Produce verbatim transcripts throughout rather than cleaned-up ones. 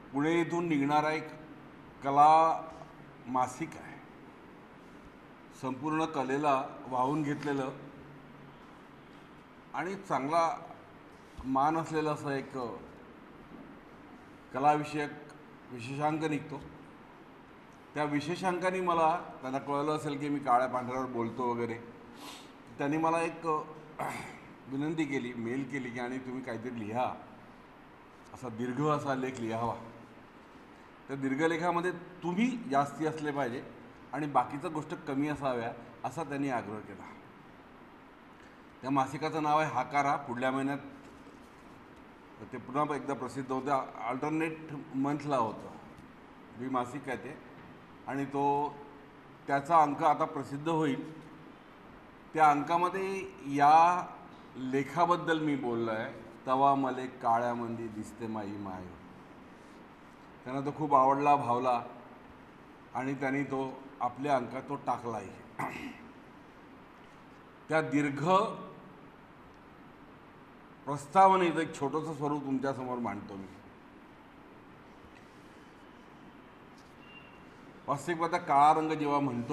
पुणे इथून निघणारा एक कला मासिक आहे. संपूर्ण कलेला वाहून घेतलेलं आणि चांगला मान असलेलं असं एक कलाविषयक विशेषांक निघतो. त्या विशेषांकाने मला त्यांना कळलं असेल की मी काळ्या पांढऱ्यावर बोलतो वगैरे. त्यांनी मला एक विनंती केली, मेल केली की आणि तुम्ही काहीतरी लिहा, असा दीर्घ असा लेख लिहावा. त्या दीर्घलेखामध्ये तुम्ही जास्ती असले पाहिजे आणि बाकीच्या गोष्ट कमी असाव्या असा त्यांनी आग्रह केला. त्या मासिकाचं नाव आहे हाकारा. पुढल्या महिन्यात ते पुन्हा एकदा प्रसिद्ध होतं. अल्टरनेट मंथला होतं द्विमासिक आहे ते, आणि तो त्याचा अंक आता प्रसिद्ध होईल. त्या अंकामध्ये या लेखाबद्दल मी बोललो आहे, तवा मले काळ्यामंदी दिसते माई माय. त्यांना तो खूप आवडला, भावला आणि त्यांनी तो आपल्या अंकात तो टाकलाही. त्या दीर्घ प्रस्तावनेचं एक छोटंसं स्वरूप तुमच्यासमोर मांडतो मी. वास्तविकता काळा रंग जेव्हा म्हणतो,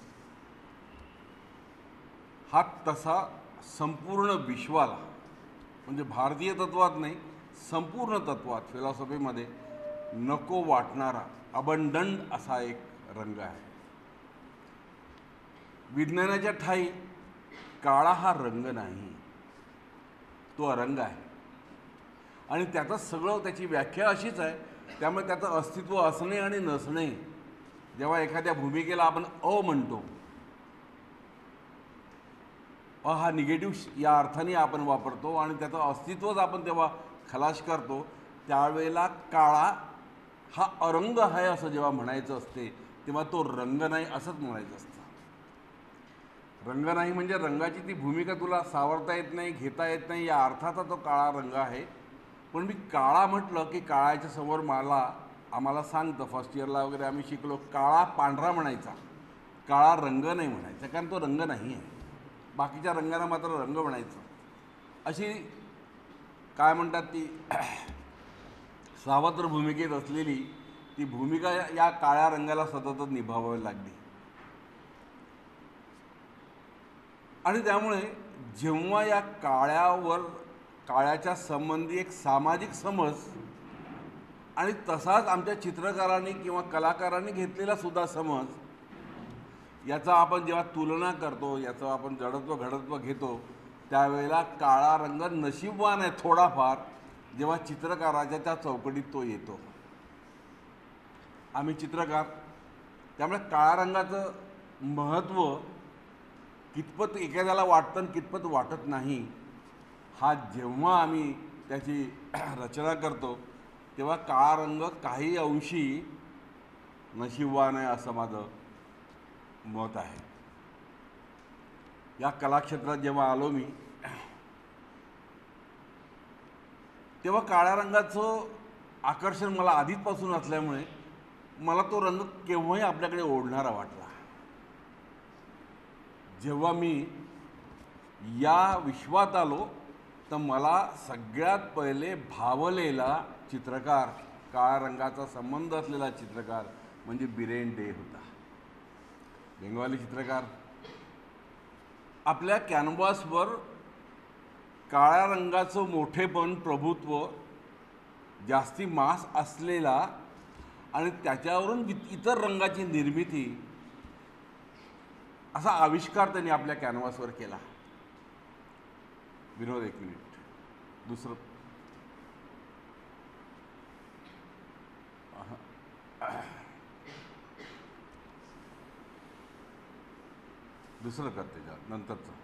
हा तसा संपूर्ण विश्वाला, म्हणजे भारतीय तत्वात नाही, संपूर्ण तत्वात, फिलॉसॉफीमध्ये नको वाटणारा अबंडंट असा एक रंग आहे. विज्ञानाच्या ठाई काळा हा रंग नाही, तो अरंग आहे. आणि त्याचं सगळं, त्याची व्याख्या अशीच आहे. त्यामुळे त्याचं अस्तित्व असणे आणि नसणे, जेव्हा एखाद्या भूमिकेला आपण अ म्हणतो, अ हा निगेटिव्ह या अर्थाने आपण वापरतो आणि त्याचं अस्तित्वच आपण तेव्हा खलास करतो, त्यावेळेला काळा हा अरंग आहे असं जेव्हा म्हणायचं असते, तेव्हा तो रंग नाही असंच म्हणायचं असतं. रंग नाही म्हणजे रंगाची ती भूमिका तुला सावरता येत नाही, घेता येत नाही, या अर्थाचा तो काळा रंग आहे. पण मी काळा म्हटलं की काळाच्या समोर मला आम्हाला सांगतं, फर्स्ट इयरला वगैरे आम्ही शिकलो, काळा पांढरा म्हणायचा, काळा रंग नाही म्हणायचा, कारण तो रंग नाही आहे. बाकीच्या रंगांना मात्र रंग म्हणायचं. अशी काय म्हणतात ती सावत्र भूमिकेत असलेली ती भूमिका या काळ्या रंगाला सततच निभावावी लागली. आणि त्यामुळे जेव्हा या काळ्यावर, काळ्याच्या संबंधी एक सामाजिक समज आणि तसाच आमच्या चित्रकारांनी किंवा कलाकारांनी घेतलेला सुद्धा समज, याचा आपण जेव्हा तुलना करतो, याचं आपण जडत्व घडत्व घेतो, त्यावेळेला काळा रंग नशीबवान आहे थोडाफार, जेव्हा चित्रकाराच्या त्या चौकटीत तो येतो. आम्ही चित्रकार, त्यामुळे काळ्या रंगाचं महत्त्व कितपत एखाद्याला वाटतं आणि कितपत वाटत नाही, हा जेव्हा आम्ही त्याची रचना करतो तेव्हा काळा रंग काही अंशी नशीबवान आहे असं माझं मत आहे. या कलाक्षेत्रात जेव्हा आलो मी, तेव्हा काळ्या रंगाचं आकर्षण मला आधीपासून असल्यामुळे मला तो रंग केव्हाही आपल्याकडे ओढणारा वाटला. जेव्हा मी या विश्वात आलो तर मला सगळ्यात पहिले भावलेला चित्रकार, काळ्या रंगाचा संबंध असलेला चित्रकार म्हणजे बिरेन डे होता. बेंगॉली चित्रकार. आपल्या कॅनव्हासवर काळ्या रंगाचं मोठेपण, प्रभुत्व, जास्ती मास असलेला आणि त्याच्यावरून इतर रंगाची निर्मिती, असा आविष्कार त्यांनी आपल्या कॅनव्हासवर केला. विनोद, एक मिनिट, दुसरं दुसरं करते जा नंतरचं.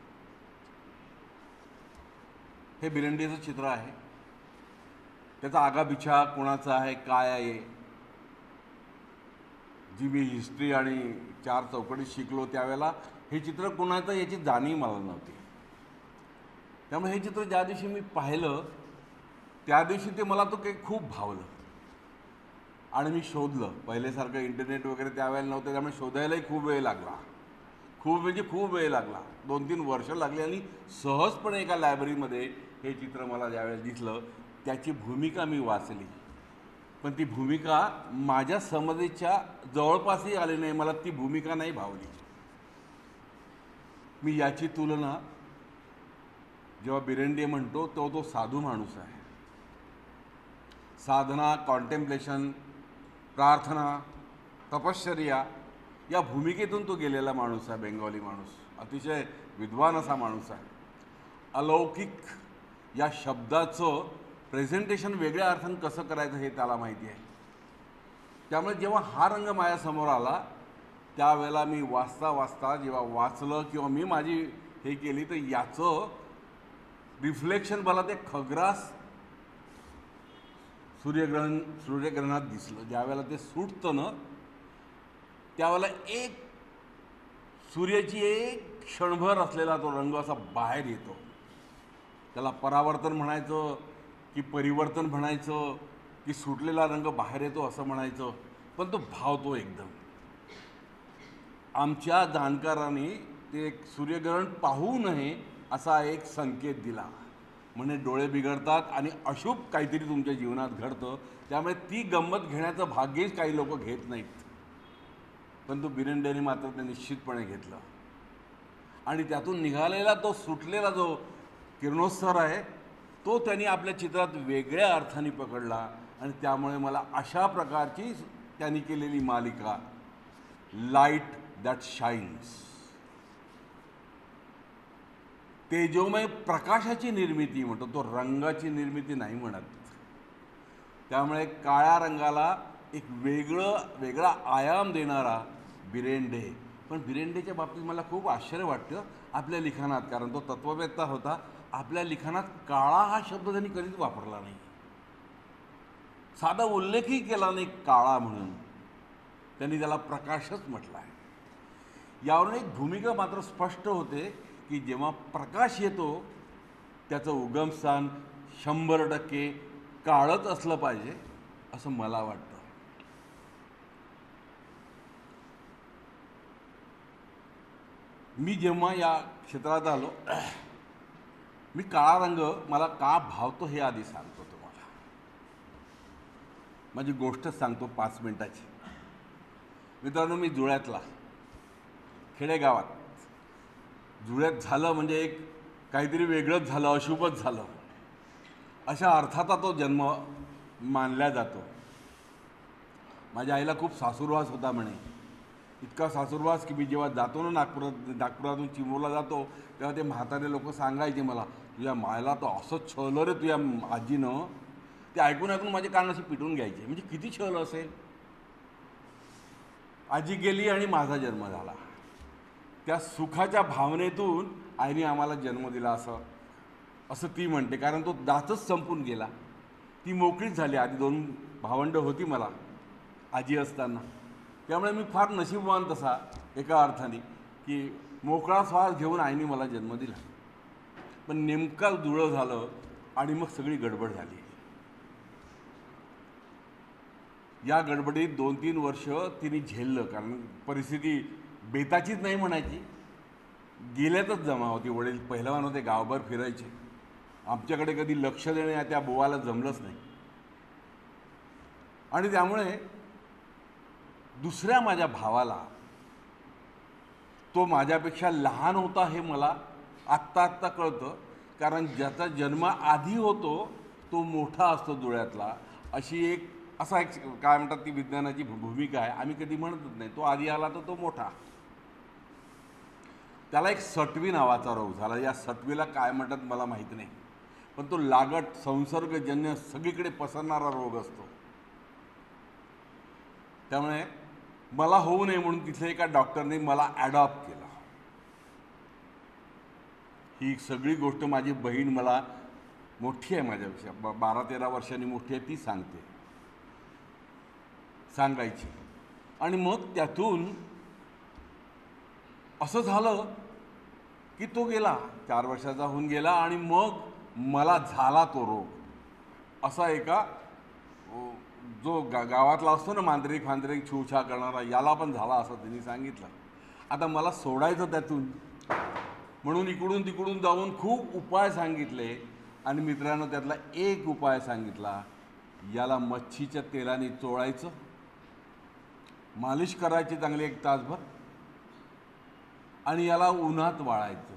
हे बिरेंडेचं चित्र आहे. त्याचा आगापिछा कोणाचा आहे, काय आहे, जी मी हिस्ट्री आणि चार चौकटीत शिकलो त्यावेळेला हे चित्र कोणाचं याची जाणीव मला नव्हती. त्यामुळे हे चित्र ज्या दिवशी मी पाहिलं त्या दिवशी ते मला तो काही खूप भावलं आणि मी शोधलं. पहिल्यासारखं इंटरनेट वगैरे त्यावेळेला नव्हतं, त्यामुळे शोधायलाही खूप वेळ लागला. खूप म्हणजे खूप वेळ लागला, दोन तीन वर्ष लागली. आणि सहजपणे एका लायब्ररीमध्ये हे चित्र मला ज्यावेळेस दिसलं, त्याची भूमिका मी वाचली. पण ती भूमिका माझ्या समजेच्या जवळपासही आली नाही, मला ती भूमिका नाही भावली. मी याची तुलना जेव्हा बिरेंडे म्हणतो तो तो साधू माणूस आहे. साधना, कॉन्टेम्प्लेशन, प्रार्थना, तपश्चर्या या भूमिकेतून तो गेलेला माणूस आहे. बेंगॉली माणूस, अतिशय विद्वान असा माणूस आहे. अलौकिक या शब्दाचं प्रेझेंटेशन वेगळ्या अर्थानं कसं करायचं हे त्याला माहिती आहे. त्यामुळे जेव्हा हा रंग माझ्यासमोर आला त्यावेळेला मी वाचता वाचता जेव्हा वाचलं किंवा मी माझी हे केली तर याचं रिफ्लेक्शन मला ते खग्रास सूर्यग्रहण सूर्यग्रहणात दिसलं. ज्यावेळेला ते सुटतं ना त्यावेळेला एक सूर्याची एक क्षणभर असलेला तो रंग असा बाहेर येतो. त्याला परावर्तन म्हणायचं की परिवर्तन म्हणायचं की सुटलेला रंग बाहेर येतो असं म्हणायचं, पण तो भावतो एकदम. आमच्या जाणकारांनी ते एक सूर्यग्रहण पाहू नये असा एक संकेत दिला. म्हणजे डोळे बिघडतात आणि अशुभ काहीतरी तुमच्या जीवनात घडतं, त्यामुळे ती गंमत घेण्याचं भाग्यच काही लोक घेत नाहीत. पण तो बिरेंडेने मात्र ते निश्चितपणे घेतलं आणि त्यातून निघालेला तो सुटलेला जो किरणोत्सव आहे तो त्यांनी आपल्या चित्रात वेगळ्या अर्थाने पकडला आणि त्यामुळे मला अशा प्रकारची त्यांनी केलेली मालिका लाईट दॅट शाईन्स, तेजोमय प्रकाशाची निर्मिती म्हणतो, तो रंगाची निर्मिती नाही म्हणत. त्यामुळे काळ्या रंगाला एक वेगळं वेगळा आयाम देणारा बिरेंडे. पण बिरेंडेच्या बाबतीत मला खूप आश्चर्य वाटतं आपल्या लिखाणात, कारण तो तत्ववेत्ता होता. आपल्या लिखाणात काळा हा शब्द त्यांनी कधीच वापरला नाही, साधा उल्लेखही केला नाही काळा म्हणून. त्यांनी त्याला प्रकाशच म्हटला आहे. यावरून एक भूमिका मात्र स्पष्ट होते की जेव्हा प्रकाश येतो त्याचं उगमस्थान शंभर टक्के काळच असलं पाहिजे असं मला वाटतं. मी जेव्हा या क्षेत्रात आलो मी काळा रंग मला का भावतो हे आधी सांगतो तुम्हाला. माझी गोष्ट सांगतो पाच मिनिटाची. मित्रांनो, मी जुळ्यातला, खेडेगावात. जुळ्यात झालं म्हणजे एक काहीतरी वेगळंच झालं, अशुभच झालं अशा अर्थाचा तो जन्म मानला जातो. माझ्या आईला खूप सासूरवास होता म्हणे. इतका सासूरवास की मी जेव्हा जातो ना नागपुरात नागपुरातून चिमूरला जातो तेव्हा ते म्हातारे लोक सांगायचे मला, तुझ्या मायला तर असं छळलं रे तुझ्या आजीनं. ते ऐकून ऐकून माझे कान असे पिटून घ्यायचे. म्हणजे किती छळलं असेल. आजी गेली आणि माझा जन्म झाला. त्या सुखाच्या भावनेतून आईने आम्हाला जन्म दिला असं असं ती म्हणते, कारण तो दातच संपून गेला. ती मोकळीच झाली. आधी दोन भावंड होती मला आजी असताना. त्यामुळे मी फार नशीबवान तसा एका अर्थाने की मोकळा श्वास घेऊन आईने मला जन्म दिला. पण नेमका जुळं झालं आणि मग सगळी गडबड झाली. या गडबडीत दोन तीन वर्ष तिने झेललं, कारण परिस्थिती बेताचीच नाही म्हणायची. गेल्यातच जमा होती. वडील पहिलवान होते, गावभर फिरायचे. आमच्याकडे कधी लक्ष देणे त्या बुवाला जमलंच नाही. आणि त्यामुळे दुसऱ्या माझ्या भावाला, तो माझ्यापेक्षा लहान होता हे मला आत्ता आत्ता कळतं, कारण ज्याचा जन्म आधी होतो तो मोठा असतो जुळ्यातला, अशी एक असा एक काय म्हणतात ती विज्ञानाची भूमिका आहे. आम्ही कधी म्हणतच नाही तो आधी आला तर तो मोठा. त्याला एक सटवी नावाचा रोग झाला. या सटवीला काय म्हणतात मला माहीत नाही, पण तो लागट संसर्गजन्य सगळीकडे पसरणारा रोग असतो. त्यामुळे मला होऊ नये म्हणून तिथल्या एका डॉक्टरने मला ॲडॉप्ट केलं. ही सगळी गोष्ट माझी बहीण, मला मोठी आहे माझ्यापेक्षा, ब बारा तेरा वर्षांनी मोठी आहे, ती सांगते सांगायची. आणि मग त्यातून असं झालं की तो गेला, चार वर्षाचा होऊन गेला आणि मग मला झाला तो रोग. असा एका जो गा गावातला असतो ना मांजरीक फांजरीक छूछा करणारा, याला पण झाला असं त्यांनी सांगितलं. आता मला सोडायचं त्यातून म्हणून इकडून तिकडून जाऊन खूप उपाय सांगितले आणि मित्रांनो त्यातला एक उपाय सांगितला याला मच्छीच्या तेलाने चोळायचं, मालिश करायची चांगली एक तासभर आणि याला उन्हात वाळायचं.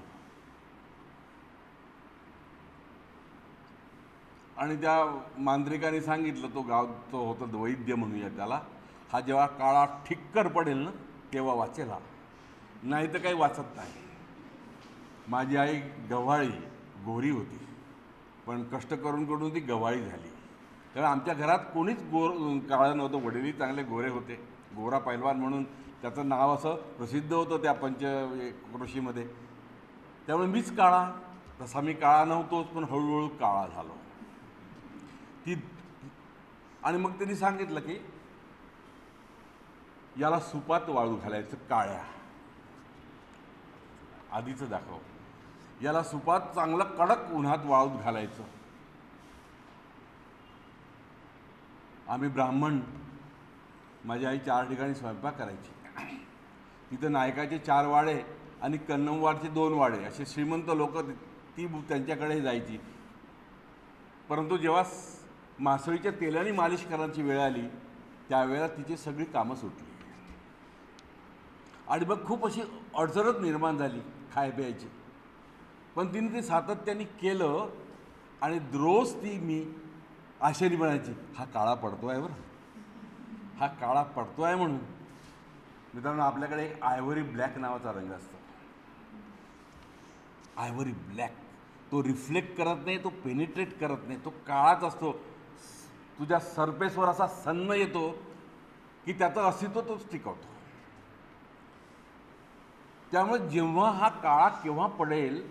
आणि त्या मांत्रिकाने सांगितलं, तो गावचं होता वैद्य म्हणूया त्याला, हा जेव्हा काळा ठिक्कर पडेल ना तेव्हा वाचेल हा, नाही तर काही वाचत नाही. माझी आई गव्हाळी गोरी होती, पण कष्ट करून करून ती गव्हाळी झाली. त्यामुळे आमच्या घरात कोणीच गोर काळं नव्हतं. वडीलही चांगले गोरे होते, गोरा पैलवान म्हणून त्याचं नाव असं प्रसिद्ध होतं त्या पंचक्रोशीमध्ये. त्यामुळे मीच काळा, तसा मी काळा नव्हतोच, पण हळूहळू काळा झालो. ती आणि मग त्यांनी सांगितलं की याला सुपात वाळू घालायचं, काळ्या आधीचं दाखव, याला सुपात चांगलं कडक उन्हात वाळूत घालायचं. आम्ही ब्राह्मण, माझी आई चार ठिकाणी स्वयंपाक करायची. तिथं नायकाचे चार वाडे आणि कन्नमवाडचे दोन वाडे, असे श्रीमंत लोक ती त्यांच्याकडे जायची. परंतु जेव्हा मासळीच्या तेलाने मालिश करण्याची वेळ आली त्यावेळेला तिची सगळी कामं सुटली आणि मग खूप अशी अडचणच निर्माण झाली खाय प्यायची. पण तिने ते सातत्याने केलं आणि रोज ती मी आशेने म्हणायची, हा काळा पडतो आहे बरं, हा काळा पडतो आहे म्हणून. मित्रांनो, आपल्याकडे एक आयव्हरी ब्लॅक नावाचा रंग असतो. आयव्हरी ब्लॅक, तो रिफ्लेक्ट करत नाही, तो पेनिट्रेट करत नाही, तो काळाच असतो. तुझ्या सरफेसवर असा सन्न येतो की त्याचं अस्तित्व तोच टिकवतो. त्यामुळे जेव्हा हा काळा केव्हा पडेल,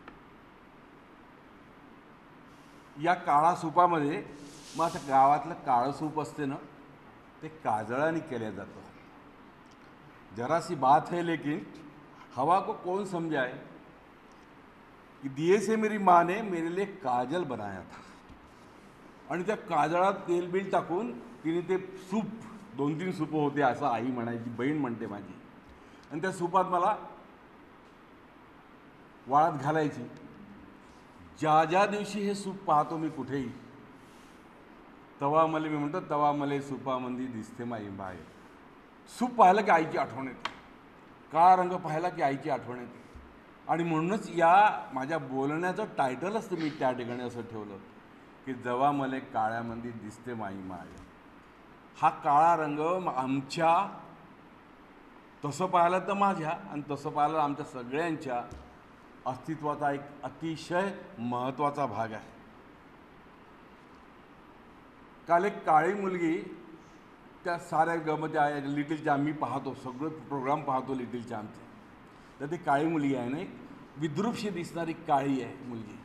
या काळा सुपामध्ये मग आता गावातलं काळं सूप असते ना, ते काजळाने केलं जातं. जरासी बात है लेकिन हवा को कौन समझाए कि दिए से मेरी माँ ने मेरे लिए काजल बनाया था. आणि त्या काजळात तेल बिल टाकून तिने ते सूप, दोन तीन सूप होते असं आई म्हणायची, बहीण म्हणते माझी, आणि त्या सूपात मला वाळत घालायची. ज्या ज्या दिवशी हे सूप पाहतो मी कुठेही, तवा मले, मी म्हणतो तवा मले सुपामंदी दिसते माई बाय. सूप पाहिलं की आईची आठवण येते, काळा रंग पाहिला की आईची आठवण येते. आणि म्हणूनच या माझ्या बोलण्याचं टायटलच मी त्या ठिकाणी असं ठेवलं की जवा मले काळ्यामंदी दिसते माई माय. हा काळा रंग आमच्या, तसं पाहिलं तर माझ्या आणि तसं पाहिलं आमच्या सगळ्यांच्या अस्तित्वाचा एक अतिशय महत्त्वाचा भाग आहे. काल एक काळी मुलगी त्या साऱ्या गमत आहे लिटिल चॅम्प, मी पाहतो सगळं प्रोग्राम पाहतो लिटिल चॅम्पचे, तर ती काळी मुलगी आहे ना, एक विद्रूपशी दिसणारी काळी आहे मुलगी.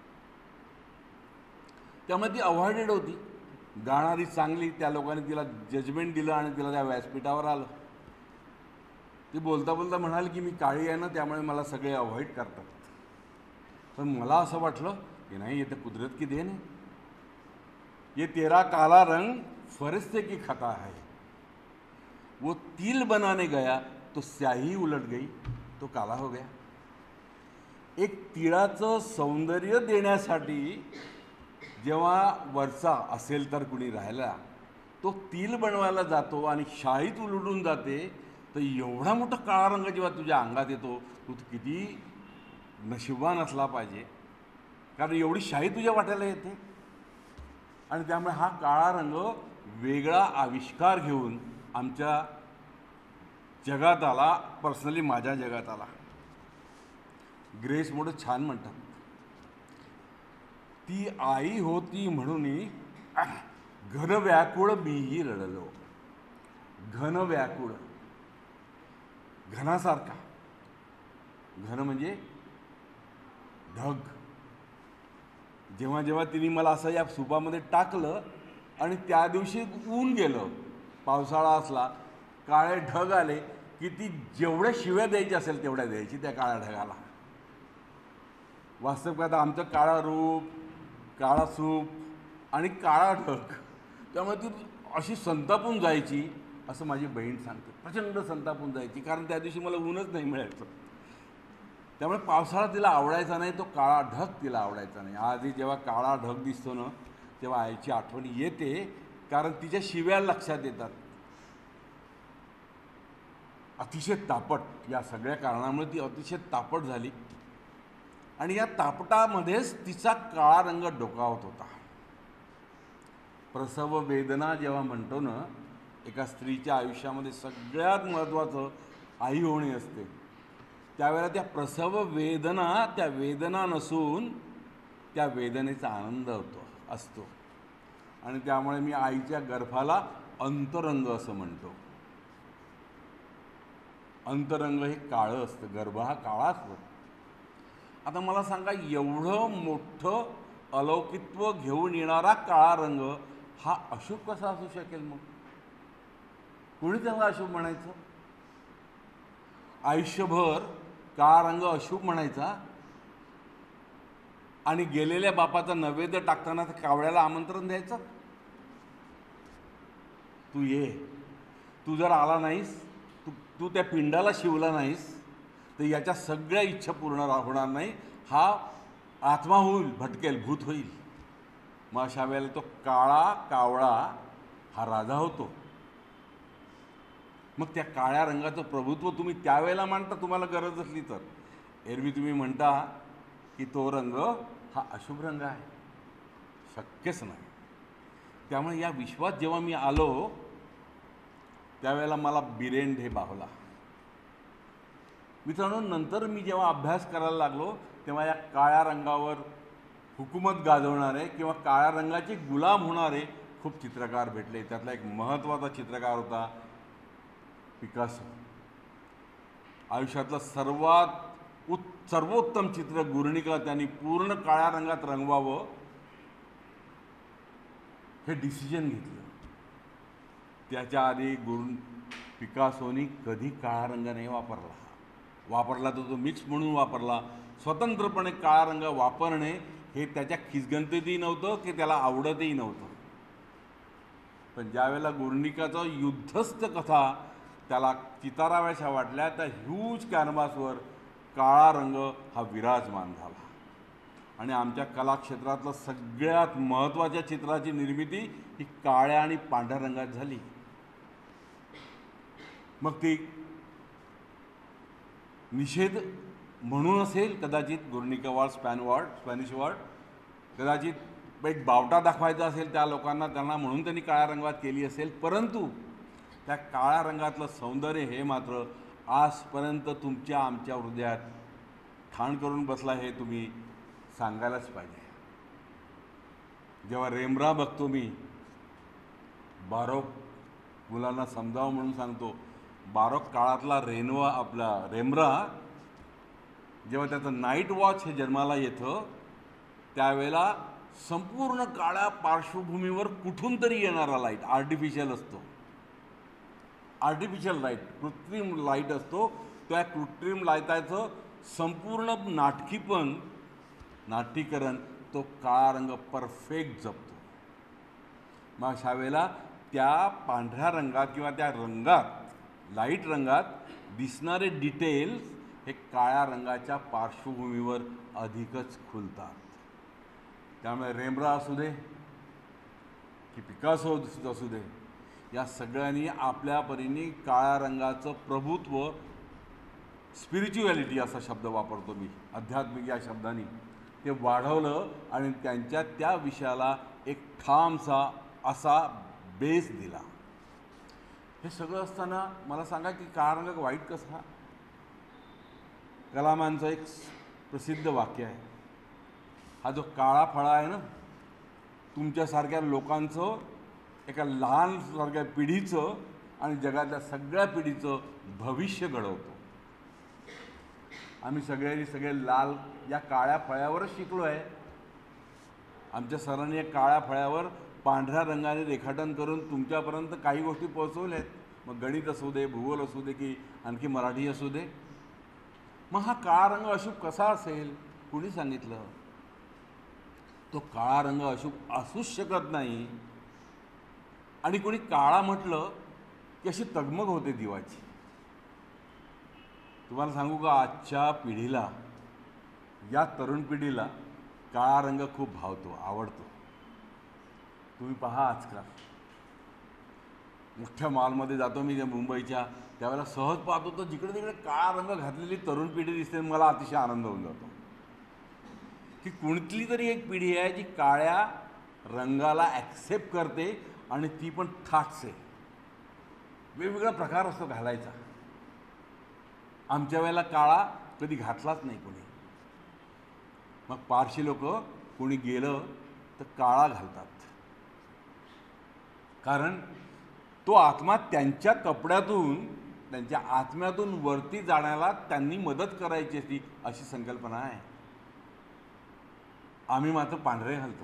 त्यामुळे ती अवॉइडेड होती, गाणारी चांगली, त्या लोकांनी तिला जजमेंट दिलं आणि तिला त्या व्यासपीठावर आलं. ती बोलता बोलता म्हणाली की मी काळी आहे ना, त्यामुळे मला सगळे अवॉइड करतात. पण मला असं वाटलं की नाही, ये तर कुदरत की देन है, ये तेरा काला रंग फरिश्ते की खता है. वो तिल बनाने गया तो स्याही उलट गई, तो काला हो गया. एक तिळाचं सौंदर्य देण्यासाठी जेव्हा वरचा असेल तर कुणी राहिला, तो तिल बनवायला जातो आणि शाईत उलटून जाते, तर एवढा मोठा काळा रंग जेव्हा तुझ्या अंगात येतो, तू किती नशिबान असला पाहिजे, कारण एवढी शाई तुझ्या वाट्याला येते. आणि त्यामुळे हा काळा रंग वेगळा आविष्कार घेऊन आमच्या जगात आला, पर्सनली माझ्या जगात आला. ग्रेस मोड छान म्हणतात, ती आई होती म्हणून घन व्याकुळ मीही रडलो. घन व्याकुळ, घनासारखा, घन म्हणजे ढग. जेव्हा जेव्हा तिने मला असं या सुपामध्ये टाकलं आणि त्या दिवशी ऊन गेलं, पावसाळा असला, काळे ढग आले की ती जेवढ्या शिव्या द्यायची असेल तेवढ्या द्यायची त्या काळ्या ढगाला. वास्तविक आमचं काळा रूप, काळा सूप आणि काळा ढग, त्यामुळे ती अशी संतापून जायची, असं माझी बहीण सांगते. प्रचंड संतापून जायची, कारण त्या दिवशी मला ऊनच नाही मिळायचं. त्यामुळे पावसाळा तिला आवडायचा नाही, तो काळा ढग तिला आवडायचा नाही. आधी जेव्हा काळा ढग दिसतो ना, तेव्हा आईची आठवण येते, कारण तिच्या शिव्या लक्षात येतात. अतिशय तापट, या सगळ्या कारणामुळे ती अतिशय तापट झाली आणि या तापटामध्येच तिचा काळा रंग डोकावत होता. प्रसव वेदना जेव्हा म्हणतो ना, एका स्त्रीच्या आयुष्यामध्ये सगळ्यात महत्त्वाचं आई होणे असते, त्यावेळेला त्या प्रसव वेदना त्या वेदना नसून त्या वेदनेचा आनंद होतो असतो. आणि त्यामुळे मी आईच्या गर्भाला अंतरंग असं म्हणतो. अंतरंग हे काळं असतं, गर्भ हा काळा असतो. आता मला सांगा, एवढं मोठं अलौकित्व घेऊन येणारा काळा रंग हा अशुभ कसा असू शकेल? मग कोणी त्याला अशुभ म्हणायचं? आयुष्यभर काळा रंग अशुभ म्हणायचा आणि गेलेल्या बापाचा नैवेद्य टाकताना कावळ्याला आमंत्रण द्यायचं, तू ये. तू जर आला नाहीस, तू तू त्या पिंडाला शिवला नाहीस, तर याच्या सगळ्या इच्छा पूर्ण होणार नाही. हा आत्मा होईल, भटकेल, भूत होईल. मग अशा वेळेला तो काळा कावळा हा राजा होतो. मग त्या काळ्या रंगाचं प्रभुत्व तुम्ही त्यावेळेला मांडता, तुम्हाला गरज असली तर. एरवी तुम्ही म्हणता की तो रंग हा अशुभ रंग आहे. शक्यच नाही. त्यामुळे या विश्वात जेव्हा मी आलो, त्यावेळेला मला बिरेंढ हे बावला. मित्रांनो, नंतर मी जेव्हा अभ्यास करायला लागलो, तेव्हा या काळ्या रंगावर हुकूमत गाजवणारे किंवा काळ्या रंगाचे गुलाम होणारे खूप चित्रकार भेटले. त्यातला एक महत्त्वाचा चित्रकार होता पिकासो. आयुष्यातलं सर्वात उत् सर्वोत्तम चित्र गुर्निका त्यांनी पूर्ण काळ्या रंगात रंगवावं हे डिसिजन घेतलं. त्याच्या आधी गुर पिकासोनी कधी काळा रंग नाही वापरला. वापरला तर तो मिक्स म्हणून वापरला. स्वतंत्रपणे काळा रंग वापरणे हे त्याच्या खिसगंतीतही नव्हतं की त्याला आवडतही नव्हतं. पण ज्यावेळेला गुर्निकाचा युद्धस्थ कथा त्याला चिताराव्याशा वाटल्या, त्या ह्यूज कॅनव्हासवर काळा रंग हा विराजमान झाला. आणि आमच्या कलाक्षेत्रातलं सगळ्यात महत्त्वाच्या चित्राची निर्मिती ही काळ्या आणि पांढऱ्या रंगात झाली. मग ती निषेध म्हणून असेल कदाचित, Guernica war, Spain war, Spanish war, कदाचित एक बावटा दाखवायचा असेल त्या लोकांना, त्यांना म्हणून त्यांनी काळ्या रंगात केली असेल. परंतु त्या काळ्या रंगातलं सौंदर्य हे मात्र आजपर्यंत तुमच्या आमच्या हृदयात ठाण करून बसला, हे तुम्ही सांगायलाच पाहिजे. जेव्हा रेम्ब्रा बघतो मी, बारोक मुलांना समजावं म्हणून सांगतो, बारोक काळातला रेनवा आपला रेम्ब्रा जेव्हा त्याचं नाईट वॉच हे जन्माला येतं, त्यावेळेला संपूर्ण काळ्या पार्श्वभूमीवर कुठून तरी येणारा लाईट, आर्टिफिशियल असतो, आर्टिफिशियल लाईट, कृत्रिम लाईट असतो. त्या कृत्रिम लाईटाचं संपूर्ण नाटकीपण, नाट्यीकरण तो काळा रंग परफेक्ट जपतो. मग अशा वेळेला त्या पांढऱ्या रंगात किंवा त्या रंगात, लाईट रंगात दिसणारे डिटेल्स हे काळ्या रंगाच्या पार्श्वभूमीवर अधिकच खुलतात. त्यामुळे रेम्ब्रा असू दे की पिकासो असू दे, या सगळ्यांनी आपल्या परीने काळ्या रंगाचं प्रभुत्व, स्पिरिच्युअलिटी असा शब्द वापरतो मी, आध्यात्मिक या शब्दाने, ते वाढवलं आणि त्यांच्या त्या विषयाला एक ठामसा असा बेस दिला. हे सगळं असताना मला सांगा की काळा रंग वाईट कसा? कलामांचं एक प्रसिद्ध वाक्य आहे, हा जो काळा फळा आहे ना, तुमच्यासारख्या लोकांचं, एका लहान सारख्या पिढीचं आणि जगातल्या सगळ्या पिढीचं भविष्य घडवतो. आम्ही सगळ्यांनी सगळे लाल या काळ्या फळ्यावरच शिकलो आहे. आमच्या सरांनी या काळ्या फळ्यावर पांढऱ्या रंगाने रेखाटन करून तुमच्यापर्यंत काही गोष्टी पोहोचवल्या आहेत. मग गणित असू दे, भूगोल असू दे की आणखी मराठी असू दे. मग हा काळा रंग अशुभ कसा असेल? कुणी सांगितलं? तो काळा रंग अशुभ असूच शकत नाही. आणि कोणी काळा म्हटलं की अशी तगमग होते दिवाची. तुम्हाला सांगू का, आजच्या पिढीला, या तरुण पिढीला काळा रंग खूप भावतो, आवडतो. तुम्ही पहा आजकाल मोठ्या मॉलमध्ये जातो मी, त्या मुंबईच्या, त्यावेळेला सहज पाहतो तर जिकडे तिकडे काळा रंग घातलेली तरुण पिढी दिसते. मला अतिशय आनंद होऊन जातो की कुणीतली तरी एक पिढी आहे जी काळ्या रंगाला ॲक्सेप्ट करते, आणि ती पण थाटसे. वेगवेगळा प्रकार असतो घालायचा. आमच्या वेळेला काळा कधी घातलाच नाही कोणी. मग पारशी लोक कोणी गेलं तर काळा घालतात, कारण तो आत्मा त्यांच्या कपड्यातून, त्यांच्या आत्म्यातून वरती जाण्याला त्यांनी मदत करायची असती, अशी संकल्पना आहे. आम्ही मात्र पांढरे घालतो.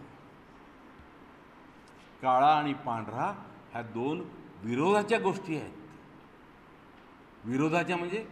काळा आणि पांढरा ह्या दोन विरोधाच्या गोष्टी आहेत. विरोधाच्या म्हणजे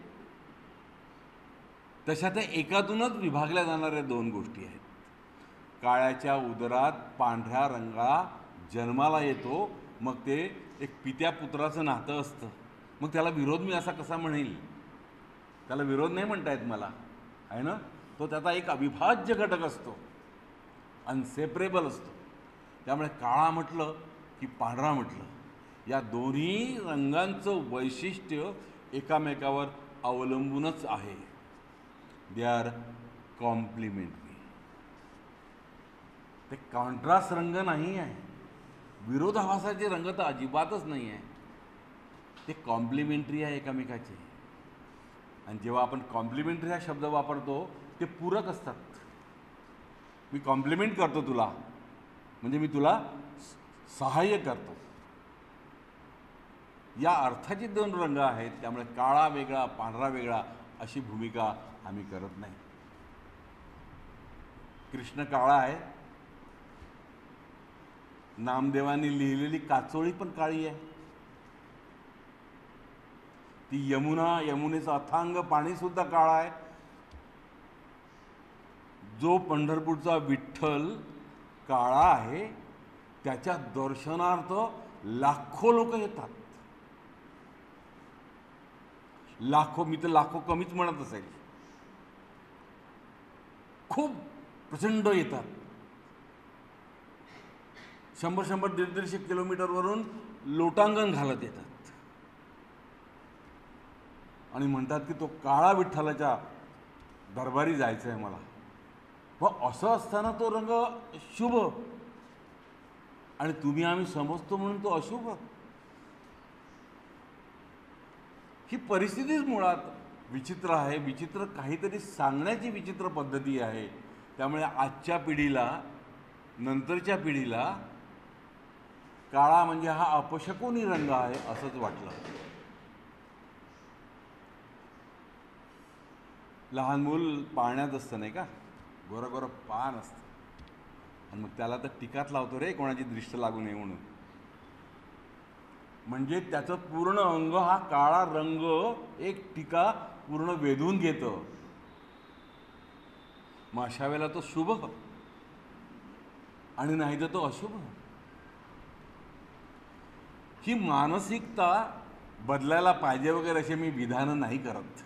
तशा त्या एकातूनच विभागल्या जाणाऱ्या दोन गोष्टी आहेत. काळ्याच्या उदरात पांढऱ्या रंगा जन्माला येतो, मग ते एक पित्या पुत्राचं नातं असतं. मग त्याला विरोध मी असा कसा म्हणेल? त्याला विरोध नाही म्हणता येत मला, आहे ना. तो त्याचा एक अविभाज्य घटक असतो, अनसेपरेबल असतो. त्यामुळे काळा म्हटलं की पांढरा म्हटलं, या दोन्ही रंगांचं वैशिष्ट्य एकामेकावर अवलंबूनच आहे. They are complementary. ते कॉन्ट्रास्ट रंग नाही आहे, विरोधाभासाचे रंग तर अजिबातच नाही आहे. ते कॉम्प्लिमेंटरी आहे एकामेकाचे. आणि जेव्हा आपण कॉम्प्लिमेंटरी हा शब्द वापरतो ते पूरक असतात. मी कॉम्प्लिमेंट करतो तुला म्हणजे मी तुला सहाय्य करतो, या अर्थाचे दोन रंग आहेत. त्यामुळे काळा वेगळा पांढरा वेगळा अशी भूमिका आम्ही करत नाही. कृष्ण काळा आहे, नामदेवांनी लिहिलेली काचोळी पण काळी आहे. ती यमुना, यमुनेचं अथांग पाणी सुद्धा काळा आहे. जो पंढरपूरचा विठ्ठल काळा आहे त्याच्या दर्शनार्थ लाखो लोक येतात. लाखो, मी तर लाखो कमीच म्हणत असेल, खूप प्रचंड येतात. शंभर शंभर दीड दीडशे किलोमीटरवरून लोटांगण घालत येतात आणि म्हणतात की तो काळा विठ्ठलाच्या दरबारी जायचं आहे मला. व असं असताना तो रंग शुभ, आणि तुम्ही आम्ही समजतो म्हणून तो अशुभ. ही परिस्थितीच मुळात विचित्र आहे. विचित्र काहीतरी सांगण्याची विचित्र पद्धती आहे. त्यामुळे आजच्या पिढीला, नंतरच्या पिढीला काळा म्हणजे हा अपशकुनी रंग आहे असंच वाटलं. लहान मूल पाळण्यात असतं नाही का, गोरं गोरं पान असतं, आणि मग त्याला तर टिकाच लावतो रे कोणाची दृष्ट लागू नये म्हणून. म्हणजे त्याचं पूर्ण अंग हा काळा रंग एक टीका पूर्ण वेधून घेतं. मग अशा वेळेला तो शुभ आणि नाही तर तो अशुभ. ही मानसिकता बदलायला पाहिजे वगैरे असे मी विधानं नाही करत.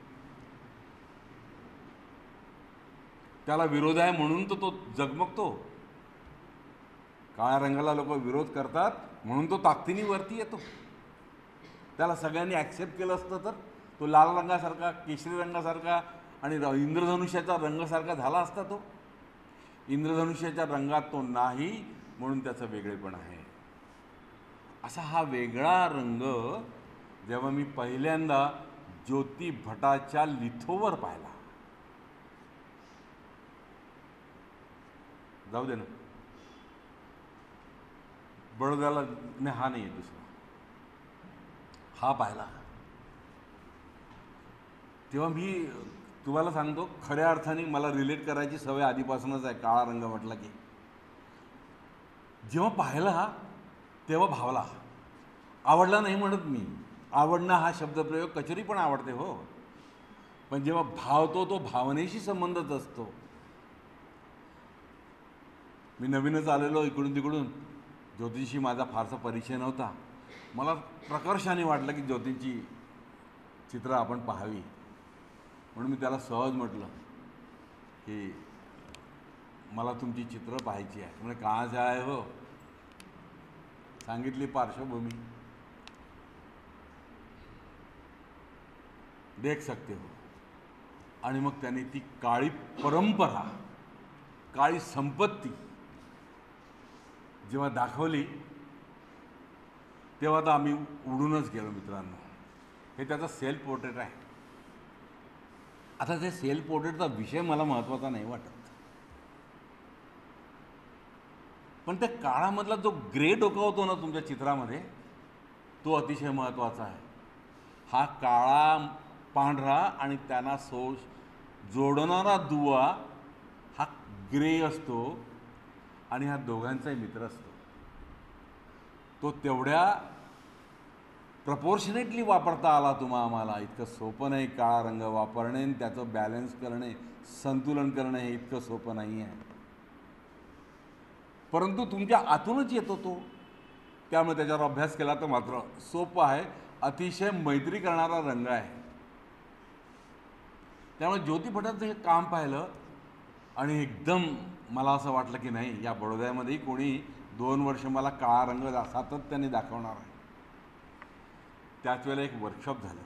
त्याला विरोध आहे म्हणून तर तो जगमगतो. काळ्या रंगाला लोक विरोध करतात म्हणून तो ताकदीने वरती येतो. त्याला सगळ्यांनी ॲक्सेप्ट केलं असतं तर तो लाल रंगासारखा, केशरी रंगासारखा आणि इंद्रधनुष्याचा रंगासारखा झाला असता. तो इंद्रधनुष्याच्या रंगात तो नाही, म्हणून त्याचं वेगळेपण आहे. असा हा वेगळा रंग जेव्हा मी पहिल्यांदा ज्योती भटाच्या लिथोवर पाहिला, जाऊ दे ना, बडोद्याला नाही, हा नाही आहे दुसरा, हा पाहिला, तेव्हा मी तुम्हाला सांगतो खऱ्या अर्थाने मला रिलेट करायची सवय आधीपासूनच आहे. काळा रंग म्हटला की जेव्हा पाहिला तेव्हा भावला. आवडला नाही म्हणत मी, आवडणं हा शब्दप्रयोग कचेरी पण आवडते हो, पण जेव्हा भावतो तो भावनेशी संबंधच असतो. मी नवीनच आलेलो इकडून तिकडून, ज्योतीशी माझा फारसा परिचय नव्हता. मला प्रकर्षाने वाटलं की ज्योतीची चित्र आपण पाहावी, म्हणून मी त्याला सहज म्हटलं की मला तुमची चित्र पाहायची आहे. म्हणजे कहाँ से आए हो? सांगितली पार्श्वभूमी, देख सकते हो. आणि मग त्यांनी ती काळी परंपरा, काळी संपत्ती जेव्हा दाखवली तेव्हा तर आम्ही उडूनच गेलो मित्रांनो. हे त्याचं सेल्फ पोर्ट्रेट आहे. आता ते सेल्फ पोर्ट्रेटचा विषय मला महत्त्वाचा नाही वाटत, पण त्या काळामधला जो ग्रे डोकावतो ना तुमच्या चित्रामध्ये, तो अतिशय महत्त्वाचा आहे. हा काळा पांढरा आणि त्यांना सो जोडणारा दुवा हा ग्रे असतो आणि हा दोघांचाही मित्र असतो. तो तेवढ्या प्रपोर्शनेटली वापरता आला तुम्हा आम्हाला. इतकं सोपं नाही काळा रंग वापरणे आणि त्याचं बॅलन्स करणे, संतुलन करणे हे इतकं सोपं नाही आहे. परंतु तुमच्या आतूनच येतो तो, त्यामुळे त्याच्यावर अभ्यास केला तर मात्र सोपं आहे. अतिशय मैत्री करणारा रंग आहे. त्यामुळे ज्योती भटांचं हे काम पाहिलं आणि एकदम मला असं वाटलं की नाही, या बडोद्यामध्येही कोणी दोन वर्ष मला काळा रंग सातत्याने दाखवणार आहे. त्याच वेळेला एक वर्कशॉप झालं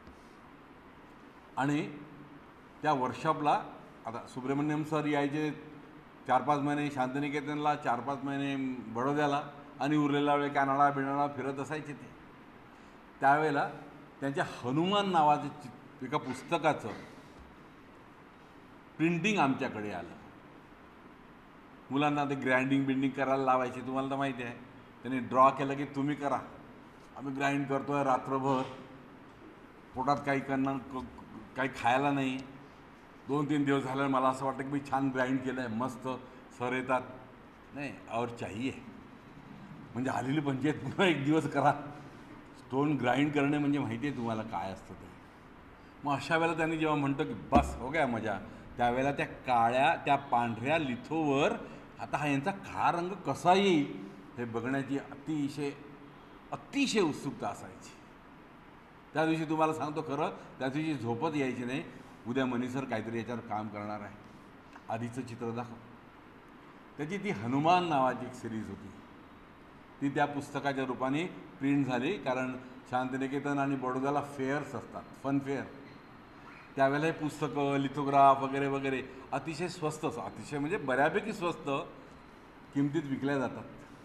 आणि त्या वर्कशॉपला आता सुब्रमण्यम सर यायचे चार पाच महिने शांतिनिकेतनला, चार पाच महिने बडोद्याला आणि उरलेला वेळ कॅनडा बिनाडा फिरत असायचे ते. त्यावेळेला त्यांच्या हनुमान नावाचं चि एका पुस्तकाचं प्रिंटिंग आमच्याकडे आलं. मुलांना ते ग्राइंडिंग बिंडिंग करायला लावायचे, तुम्हाला तर माहिती आहे. त्यांनी ड्रॉ केलं की तुम्ही करा, आम्ही ग्राइंड करतो आहे रात्रभर, पोटात काही करणार, काही खायला नाही. दोन तीन दिवस झाले मला असं वाटतं की मी छान ग्राइंड केलं आहे, मस्त. सर येतात, नाही और चाहिए, म्हणजे आलेली पंचायत पुन्हा एक दिवस करा. स्टोन ग्राइंड करणे म्हणजे माहिती आहे तुम्हाला काय असतं ते. मग अशा वेळेला त्यांनी जेव्हा म्हणतो की बस हो गया मजा, त्यावेळेला त्या काळ्या त्या पांढऱ्या लिथोवर आता हा यांचा काळा रंग कसा येईल हे बघण्याची अतिशय अतिशय उत्सुकता असायची. त्या दिवशी तुम्हाला सांगतो खरं, त्या दिवशी झोपत यायची नाही. उद्या मनीसर काहीतरी याच्यावर काम करणार आहे, आधीचं चित्र दाखव. त्याची ती हनुमान नावाची एक सिरीज होती, ती त्या पुस्तकाच्या रूपाने प्रिंट झाली. कारण शांतिनिकेतन आणि बडोद्याला फेअर्स असतात, फन फेअर. त्यावेळेला हे पुस्तकं, लिथोग्राफ वगैरे वगैरे अतिशय स्वस्त, अतिशय म्हणजे बऱ्यापैकी स्वस्त किमतीत विकल्या जातात.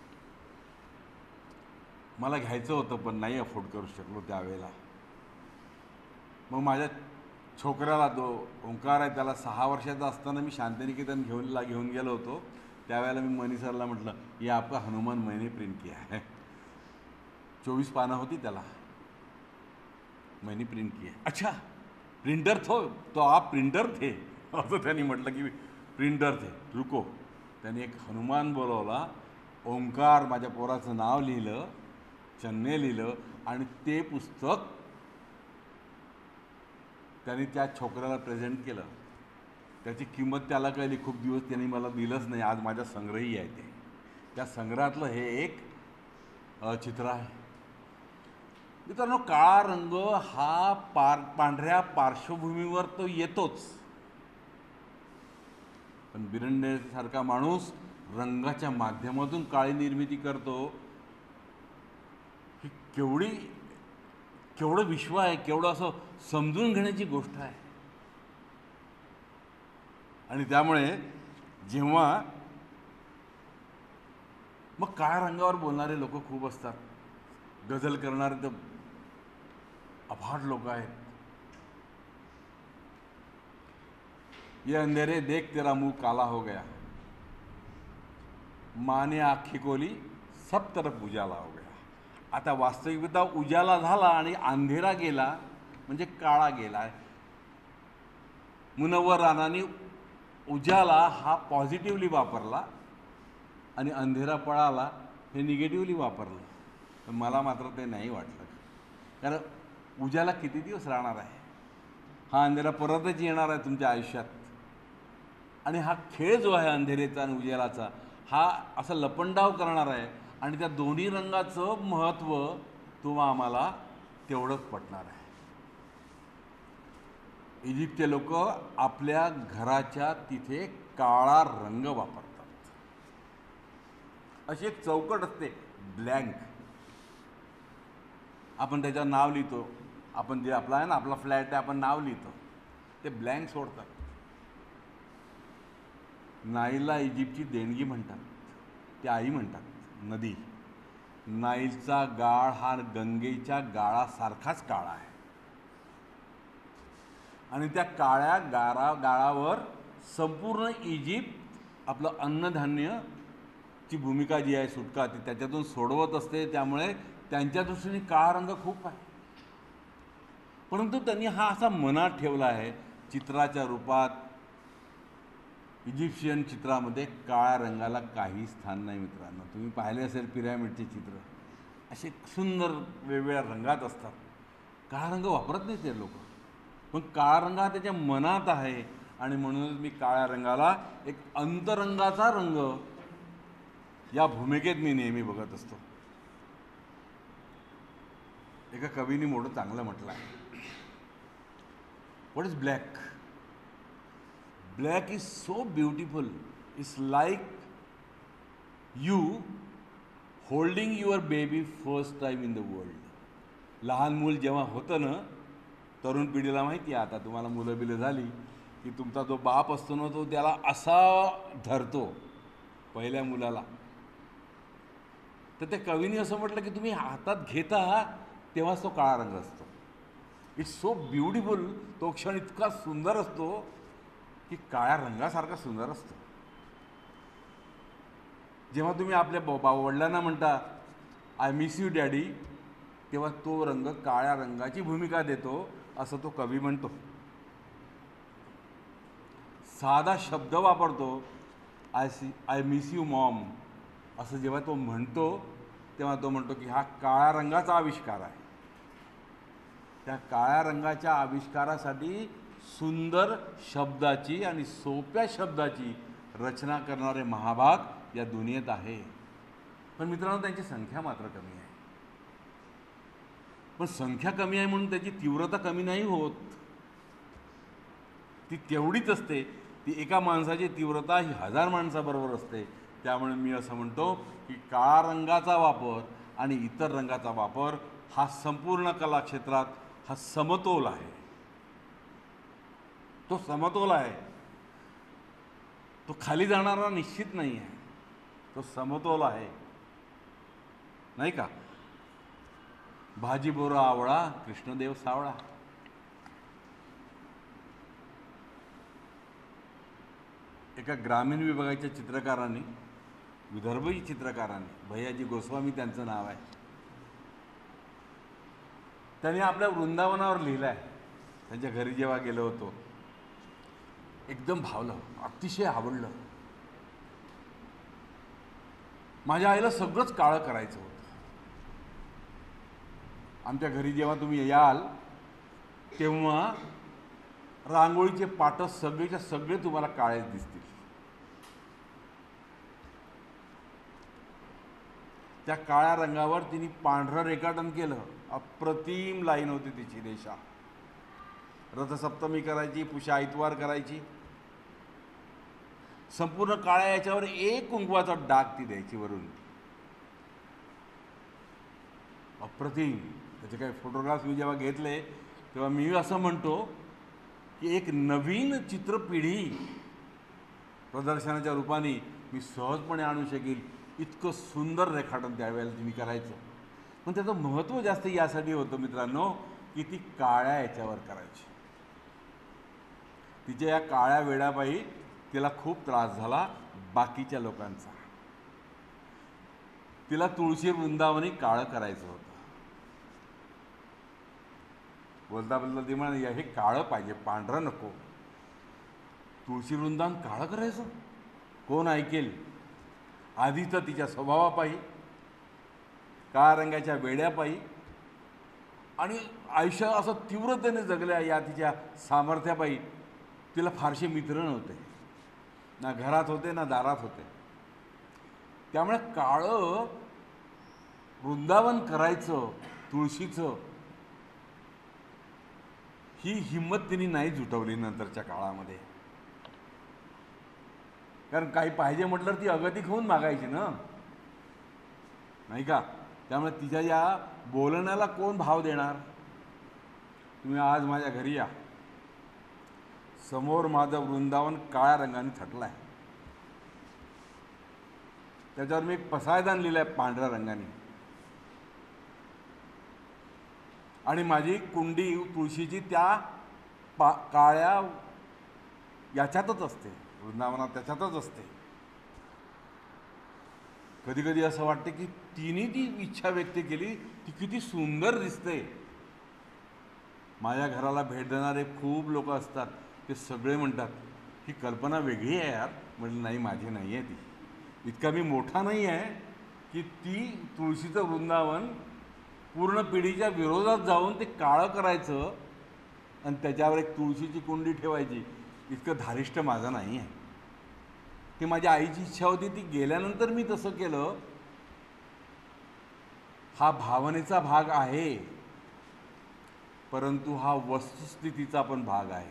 मला घ्यायचं होतं पण नाही अफोर्ड करू शकलो त्यावेळेला. मग माझ्या छोकऱ्याला, तो ओंकार आहे, त्याला सहा वर्षाचा असताना मी शांतिनिकेतन घेऊनला घेऊन गेलो होतो. त्यावेळेला मी मनीसरला म्हटलं, ये आपका हनुमान मैंने प्रिंट किया है. चोवीस पानं होती त्याला, मैंने प्रिंट किया. अच्छा प्रिंटर थो तो आप प्रिंटर थे, असं त्यांनी म्हटलं की प्रिंटर थे. रुको, त्यांनी एक हनुमान बोलवला, ओंकार माझ्या पोराचं नाव लिहिलं, चन्ने लिहिलं आणि ते पुस्तक त्यांनी त्या छोकऱ्याला प्रेझेंट केलं. त्याची किंमत त्याला कळली. खूप दिवस त्यांनी मला दिलंच नाही. आज माझ्या संग्रही आहे ते. त्या संग्रहातलं हे एक चित्र आहे. मित्रांनो, काळा रंग हा पार पांढऱ्या पार्श्वभूमीवर तो येतोच, पण बिरंडेसारखा माणूस रंगाच्या माध्यमातून काळी निर्मिती करतो. ही केवढी केवढं विश्व आहे, केवढं असं समजून घेण्याची गोष्ट आहे. आणि त्यामुळे जेव्हा मग काळ्या रंगावर बोलणारे लोक खूप असतात, गझल करणारे तर अफाट लोक आहेत. ये अंधेरे देख तेरा मुंह काला हो गया, माने आखी कोली सब तरफ उजाला हो गया. आता वास्तविकता उजाला झाला आणि अंधेरा गेला म्हणजे काळा गेला. मुनव्वर राणांनी उजाला हा पॉझिटिव्हली वापरला आणि अंधेरा पळाला हे निगेटिव्हली वापरलं. पण मला मात्र ते नाही वाटलं, कारण उजाला किती दिवस राहणार आहे, हा अंधेरा परतच येणार आहे तुमच्या आयुष्यात. आणि हा खेळ जो आहे अंधेरेचा आणि उजालाचा, हा असं लपंडाव करणार आहे. आणि त्या दोन्ही रंगाचं महत्त्व तुम्हा आम्हाला तेवढंच पटणार आहे. इजिप्तचे लोक आपल्या घराच्या तिथे काळा रंग वापरतात. अशी एक चौकट असते, ब्लँक. आपण त्याच्यावर नाव लिहितो, आपण जे आपला आहे ना आपला फ्लॅट आहे आपण नाव लिहितो, ते ब्लँक सोडतात. नाईलला इजिप्तची देणगी म्हणतात, ती आई म्हणतात नदी. नाईलचा गाळ हा गंगेच्या गाळासारखाच काळा आहे आणि त्या काळ्या गाळा गाळावर संपूर्ण इजिप्त आपलं अन्नधान्यची भूमिका जी आहे सुटका ती त्याच्यातून सोडवत असते. त्यामुळे त्यांच्या दृष्टीने काळा रंग खूप आहे. परंतु त्यांनी हा असा मनात ठेवला आहे चित्राच्या रूपात. इजिप्शियन चित्रामध्ये काळ्या रंगाला काही स्थान नाही मित्रांनो. तुम्ही पाहिले असेल पिरॅमिडचे चित्र असे सुंदर वेगवेगळ्या रंगात असतात. काळा रंग वापरत नाही ते लोक, पण काळा रंग हा त्याच्या मनात आहे आणि म्हणूनच मी काळ्या रंगाला एक अंतरंगाचा रंग या भूमिकेत मी नेहमी बघत असतो. एका कवीने मोठं चांगलं म्हटलं आहे, what is black? Black is so beautiful, it's like you holding your baby first time in the world. लहान मूल जेव्हा होतं ना, तरुण पिढीला माहिती आहे, आता तुम्हाला मुलं बिलं झाली की तुमचा जो बाप असतो ना तो त्याला असा धरतो पहिल्या मुलाला. तर त्या कवीने असं म्हटलं की तुम्ही हातात घेता तेव्हाच तो काळा रंग असतो. इट्स सो ब्युटिफुल, तो क्षण इतका सुंदर असतो की काळ्या रंगासारखा सुंदर असतो. जेव्हा तुम्ही आपल्या बा वडिलांना म्हणता आय मिस यू डॅडी, तेव्हा तो रंग काळ्या रंगाची भूमिका देतो असं तो कवी म्हणतो. साधा शब्द वापरतो I see I miss you mom असं जेव्हा तो म्हणतो तेव्हा तो म्हणतो की हा काळ्या रंगाचा आविष्कार आहे. त्या काळ्या रंगाच्या आविष्कारासाठी सुंदर शब्दाची आणि सोप्या शब्दाची रचना करणारे महाभाग या दुनियेत आहे. पण मित्रांनो त्यांची संख्या मात्र कमी आहे. पण संख्या कमी आहे म्हणून त्याची तीव्रता कमी नाही होत, ती तेवढीच असते. ती एका माणसाची तीव्रता ही हजार माणसाबरोबर असते. त्यामुळे मी असं म्हणतो की काळा रंगाचा वापर आणि इतर रंगाचा वापर हा संपूर्ण कलाक्षेत्रात हा समतोल आहे. तो समतोल आहे, तो खाली जाणारा निश्चित नाही आहे, तो समतोल आहे, नाही का? भाजी बोरा आवळा कृष्णदेव सावळा. एका ग्रामीण विभागाच्या चित्रकारांनी, विदर्भी चित्रकारांनी, भैयाजी गोस्वामी त्यांचं नाव आहे, त्यांनी आपल्या वृंदावनावर लिहिलं आहे. त्यांच्या घरी जेव्हा गेलो होतो एकदम भावलं, अतिशय आवडलं. माझ्या आईला सगळंच काळं करायचं होतं. आमच्या घरी जेव्हा तुम्ही याल तेव्हा रांगोळीचे पाटं सगळेच्या सगळे तुम्हाला काळे दिसतील. त्या काळ्या रंगावर तिने पांढरं रेखाटन केलं. अप्रतिम लाईन होती तिची रेषा. रथसप्तमी करायची, पुष्य आयतवार करायची, संपूर्ण काळ्या याच्यावर एक कुंकवाचा डाग ती द्यायची वरून. अप्रतिम. त्याचे काही फोटोग्राफ्स मी जेव्हा घेतले तेव्हा मी असं म्हणतो की एक नवीन चित्रपिढी प्रदर्शनाच्या रूपाने मी सहजपणे आणू शकेल इतकं सुंदर रेखाटन त्यावेळेला तुम्ही करायचं. पण त्याचं महत्त्व जास्त यासाठी होतं मित्रांनो की ती काळ्या याच्यावर करायची. तिच्या या काळ्या वेड्यापायी तिला खूप त्रास झाला बाकीच्या लोकांचा. तिला तुळशी वृंदावनी काळं करायचं होतं. बोलता बोलता ती म्हणाली हे काळं पाहिजे, पांढरं नको. तुळशी वृंदावन काळं करायचं, कोण ऐकेल? आधी तर तिच्या स्वभावापायी, काळ्या रंगाच्या वेड्यापायी आणि आयुष्य असं तीव्रतेने जगल्या या तिच्या सामर्थ्यापायी तिला फारसे मित्र नव्हते, ना घरात होते ना दारात होते. त्यामुळे काळं वृंदावन करायचं तुळशीचं ही हिंमत तिने नाही जुटवली नंतरच्या काळामध्ये. कारण काही पाहिजे म्हटलं ती अगतिक होऊन मागायची ना. नाही का? त्यामुळे तिच्या या बोलण्याला कोण भाव देणार? तुम्ही आज माझ्या घरी या, समोर माझं वृंदावन काळ्या रंगाने थटलं आहे. त्याच्यावर मी एक पसायदान लिहिलं आहे पांढऱ्या रंगाने, आणि माझी कुंडी तुळशीची त्या पा काळ्या याच्यातच असते, वृंदावनात त्याच्यातच असते. कधी कधी असं वाटतं की तिने ती इच्छा व्यक्त केली, ती किती सुंदर दिसते. माझ्या घराला भेट देणारे खूप लोक असतात, ते सगळे म्हणतात ही कल्पना वेगळी आहे यार. म्हटलं नाही, माझी नाही आहे ती. इतका मी मोठा नाही आहे की ती तुळशीचं वृंदावन पूर्ण पिढीच्या विरोधात जाऊन ते काळं करायचं आणि त्याच्यावर एक तुळशीची कुंडी ठेवायची, इतकं धारिष्ट माझं नाही आहे. ती माझ्या आईची इच्छा होती, ती गेल्यानंतर मी तसं केलं. हा भावनेचा भाग आहे, परंतु हा वस्तुस्थितीचा पण भाग आहे.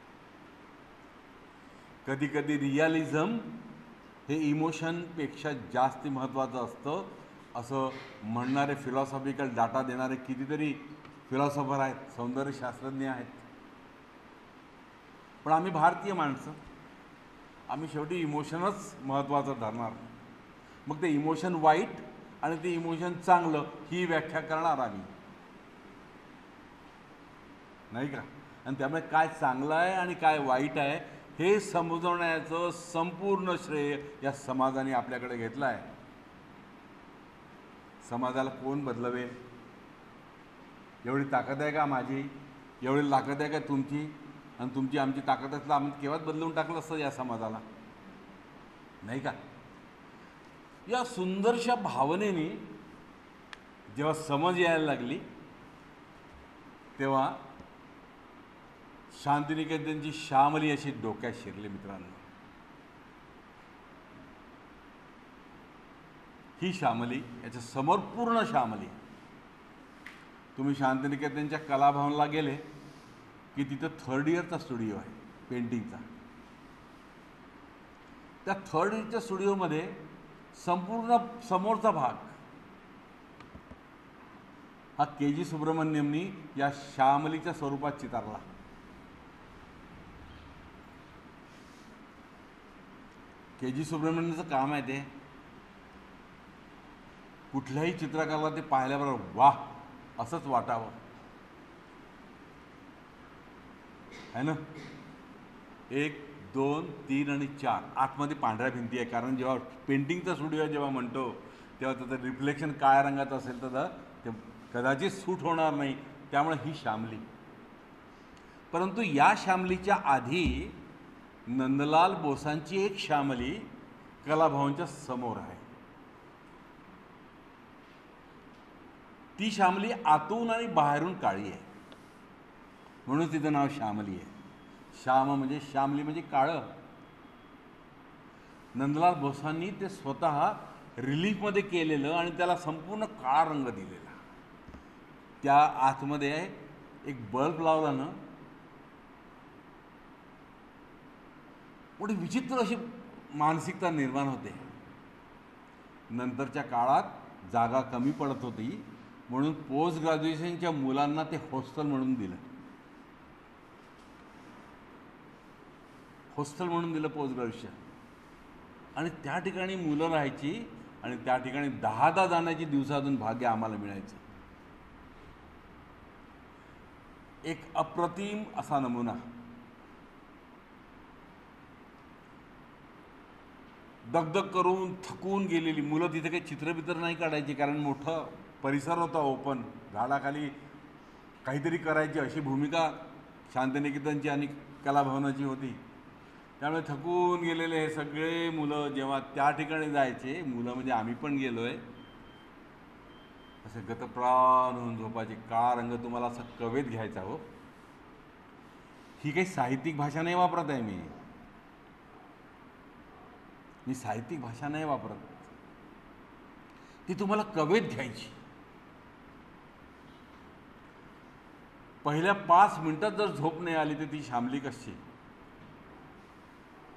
कधी कधी रियालिझम हे इमोशनपेक्षा जास्त महत्त्वाचं असतं, असं म्हणणारे फिलॉसॉफिकल डाटा देणारे कितीतरी फिलॉसॉफर आहेत, सौंदर्यशास्त्रज्ञ आहेत. पण आम्ही भारतीय माणसं, आम्ही शेवटी इमोशनच महत्त्वाचं धरणार. मग ते इमोशन वाईट आणि ते इमोशन चांगलं ही व्याख्या करणार आम्ही, नाही का? आणि त्यामुळे काय चांगलं आहे आणि काय वाईट आहे हे समजवण्याचं संपूर्ण श्रेय या समाजाने आपल्याकडे घेतलं आहे. समाजाला कोण बदलवेल? एवढी ताकद आहे का माझी? एवढी ताकद आहे का तुमची? आणि तुमची आमची ताकद असलं आम्ही केव्हाच बदलून टाकलं असतं या समाजाला, नाही का? या सुंदरशा भावनेने जेव्हा समज यायला लागली, तेव्हा शांतिनिकेतनची श्यामली अशी डोक्यात शिरली. मित्रांनो, ही श्यामली, याच्या समोर पूर्ण श्यामली. तुम्ही शांतिनिकेतनच्या कलाभवनला गेले की तिथं थर्ड इयरचा स्टुडिओ आहे पेंटिंगचा. त्या थर्ड इयरच्या स्टुडिओमध्ये संपूर्ण समोरचा भाग हा के जी सुब्रमण्यमनी या श्यामलीच्या स्वरूपात चितारला. के जी सुब्रमण्यमचं काम आहे ते, कुठल्याही चित्रकाराला ते पाहिल्याबरोबर वाह असंच वाटावं, है ना? एक दोन तीन आणि चार आतमध्ये पांढऱ्या भिंती आहे, कारण जेव्हा पेंटिंगचा स्टुडिओ जेव्हा म्हणतो तेव्हा त्याचं रिफ्लेक्शन काळ्या रंगात असेल तर ते कदाचित सूट होणार नाही, त्यामुळे ही श्यामली. परंतु या श्यामलीच्या आधी नंदलाल बोसांची एक श्यामली कलाभवनच्या समोर आहे. ती श्यामली आतून आणि बाहेरून काळी आहे, म्हणून तिचं नाव श्यामली आहे. श्याम म्हणजे श्यामली म्हणजे काळं. नंदलाल बोसांनी ते स्वतः रिलीफमध्ये केलेलं आणि त्याला संपूर्ण काळा रंग दिलेला. त्या आतमध्ये एक बल्ब लावला ना, मोठी विचित्र अशी मानसिकता निर्माण होते. नंतरच्या काळात जागा कमी पडत होती, म्हणून पोस्ट ग्रॅज्युएशनच्या मुलांना ते हॉस्टेल म्हणून दिलं. हॉस्टेल म्हणून दिलं पोस्ट ग्रॅज्युएशन, आणि त्या ठिकाणी मुलं राहायची आणि त्या ठिकाणी दहा दहा जाण्याची दिवसातून भाग्य आम्हाला मिळायचं. एक अप्रतिम असा नमुना. दगदग करून थकून गेलेली मुलं, तिथे काही चित्रबित्र नाही काढायची, कारण मोठं परिसर होता ओपन, झाडाखाली काहीतरी करायची अशी भूमिका शांतिनिकेतनची आणि कलाभवनाची होती. त्यामुळे थकून गेलेले हे सगळे मुलं जेव्हा त्या ठिकाणी जायचे, मुलं म्हणजे आम्ही पण गेलो आहे, असे गतप्राण होऊन झोपायचे. काळा रंग तुम्हाला असं कवेत घ्यायचा. हो, ही काही साहित्यिक भाषा नाही वापरत आहे मी मी साहित्यिक भाषा नाही वापरत, ती तुम्हाला कवेत घ्यायची. पहिल्या पाच मिनिटात जर झोप नाही आली तर ती श्यामली कशी?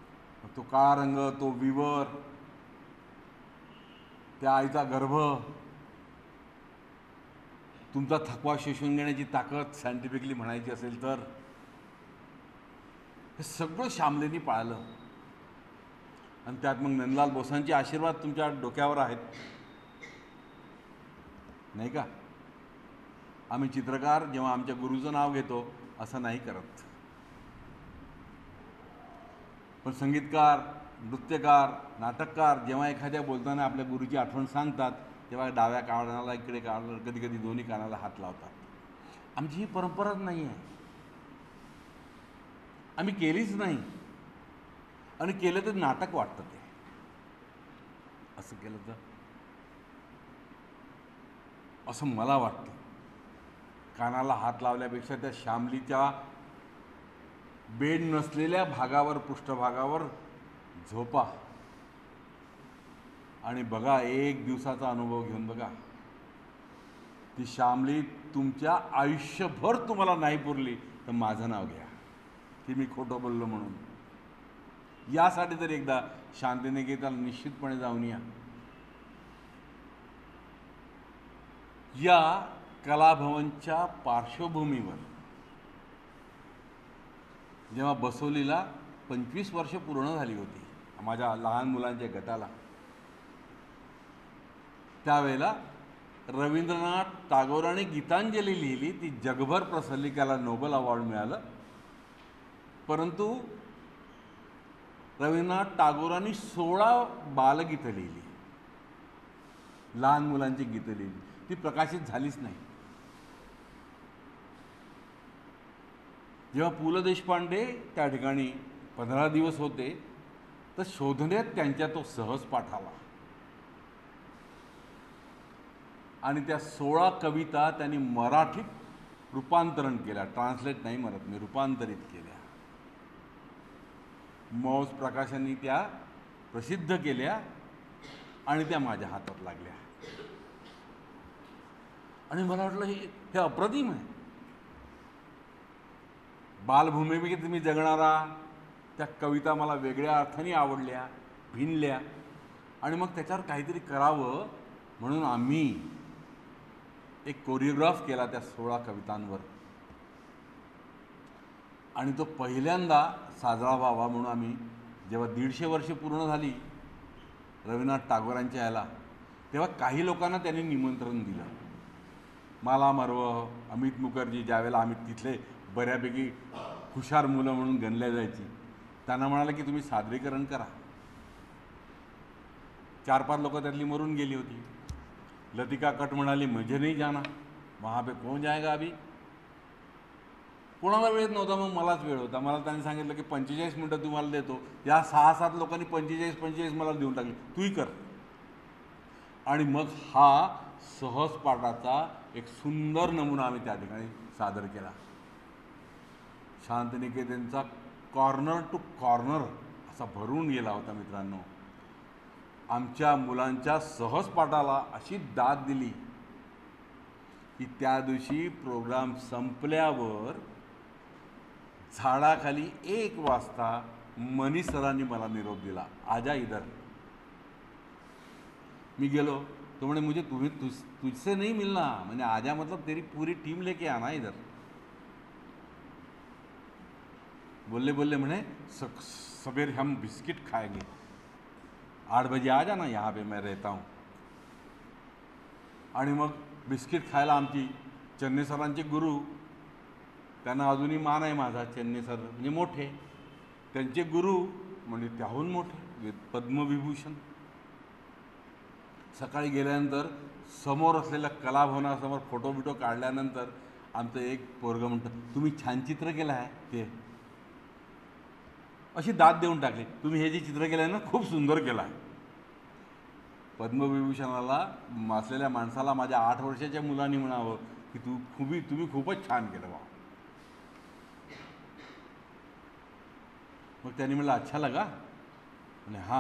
तो काळा रंग, तो विवर, त्या आईचा गर्भ, तुमचा थकवा शोषून घेण्याची ताकद सायंटिफिकली म्हणायची असेल तर हे सगळं श्यामलीनी पाळलं. आणि त्यात मग नंदलाल बोसांचे आशीर्वाद तुमच्या डोक्यावर आहेत, नाही का? आम्ही चित्रकार जेव्हा आमच्या गुरुचं नाव घेतो असं नाही करत, पण संगीतकार, नृत्यकार, नाटककार जेव्हा एखाद्या बोलताना आपल्या गुरुची आठवण सांगतात तेव्हा डाव्या कानाला इकडे कानाला, कधी कधी दोन्ही कानाला हात लावतात. आमची ही परंपराच नाही आहे, आम्ही केलीच नाही. आणि केलं तर नाटक वाटतं ते. असं केलं तर असं मला वाटतं. कानाला हात लावल्यापेक्षा त्या श्यामलीच्या बेड नसलेल्या भागावर, पृष्ठभागावर झोपा आणि बघा, एक दिवसाचा अनुभव घेऊन बघा. ती श्यामली तुमच्या आयुष्यभर तुम्हाला नाही पुरली तर माझं नाव घ्या की मी खोटं बोललो म्हणून. यासाठी तर एकदा शांतिनिकेतन निश्चितपणे जाऊन या. या कलाभवनच्या पार्श्वभूमीवर जेव्हा बसवलीला पंचवीस वर्ष पूर्ण झाली होती माझ्या लहान मुलांच्या गटाला, त्यावेळेला रवींद्रनाथ टागोरांनी गीतांजली लिहिली, ती जगभर प्रसरली, त्याला नोबेल अवॉर्ड मिळालं. परंतु रवींद्रनाथ टागोरांनी सोळा बालगीतं लिहिली, लहान मुलांची गीतं लिहिली, ती प्रकाशित झालीच नाही. जेव्हा पु ल देशपांडे त्या ठिकाणी पंधरा दिवस होते तर शोधण्यात त्यांच्या तो सहज पाठ आला आणि त्या सोळा कविता त्यांनी मराठीत रूपांतरण केल्या. ट्रान्सलेट नाही म्हणत मी, रूपांतरित केल्या. मौज प्रकाशांनी त्या प्रसिद्ध केल्या आणि त्या माझ्या हातात लागल्या. आणि मला वाटलं हे हे अप्रतिम आहे. बालभूमीपैकी तुम्ही जगणारा त्या कविता मला वेगळ्या अर्थाने आवडल्या, भिनल्या आणि मग त्याच्यावर काहीतरी करावं म्हणून आम्ही एक कोरिओग्राफ केला त्या सोळा कवितांवर आणि तो पहिल्यांदा साजरा व्हावा म्हणून आम्ही जेव्हा दीडशे वर्ष पूर्ण झाली रवींद्रनाथ टागोरांच्या याला, तेव्हा काही लोकांना त्यांनी निमंत्रण दिलं. माला मर्व, अमित मुखर्जी, ज्यावेळेला आम्ही तिथले बऱ्यापैकी हुशार मुलं म्हणून गणल्या जायची, त्यांना म्हणाले की तुम्ही सादरीकरण करा. चार पाच लोक त्यातली मरून गेली होती. लतिका कट म्हणाली मुझे नहीं जाना, वहाँ पे कौन जाएगा अभी. कोणाला वेळ नव्हता, मग मलाच वेळ होता. मला त्यांनी सांगितलं की पंचेचाळीस मिनटं तुम्हाला देतो. या सहा सात लोकांनी पंचेचाळीस पंचेचाळीस मला देऊन टाकली, तूही कर. आणि मग हा सहज पाठाचा एक सुंदर नमुना आम्ही त्या ठिकाणी सादर केला. शांतिनिकेतनचा कॉर्नर टू कॉर्नर असा भरून गेला होता मित्रांनो. आमच्या मुलांच्या सहज पाठाला अशी दाद दिली की त्या दिवशी प्रोग्राम संपल्यावर झाडाखाली एक वाजता मनी सरांनी मला निरोप दिला, आजा इधर. मी गेलो, तो म्हणे मुझे तुम्ही तुझ तुझसे नहीं मिलना, म्हणजे आजा मतलब तेरी पूरी टीम लेके आना इधर. बोलले बोलले म्हणे सवेरे हम बिस्किट खाएंगे, आठ बजे आ जाना यहाँ पे मैं रहता हूँ. आणि मग बिस्किट खायला आमची चन्ने सरांचे गुरु, त्यांना अजूनही मान आहे माझा, चन्ने सर म्हणजे मोठे, त्यांचे गुरु म्हणजे त्याहून मोठे पद्मविभूषण. सकाळी गेल्यानंतर समोर असलेल्या कलाभवनासमोर फोटो बिटो काढल्यानंतर आमचं एक पोरगं म्हणतं तुम्ही छान चित्र केलं आहे. ते अशी दाद देऊन टाकली, तुम्ही हे जे चित्र केलं आहे ना खूप सुंदर केलं आहे. पद्मविभूषणाला असलेल्या माणसाला माझ्या आठ वर्षाच्या मुलांनी म्हणावं की तू खूपी तुम्ही खूपच छान केलं बा. मग त्यांनी म्हटलं अच्छा लगा, म्हणे हाँ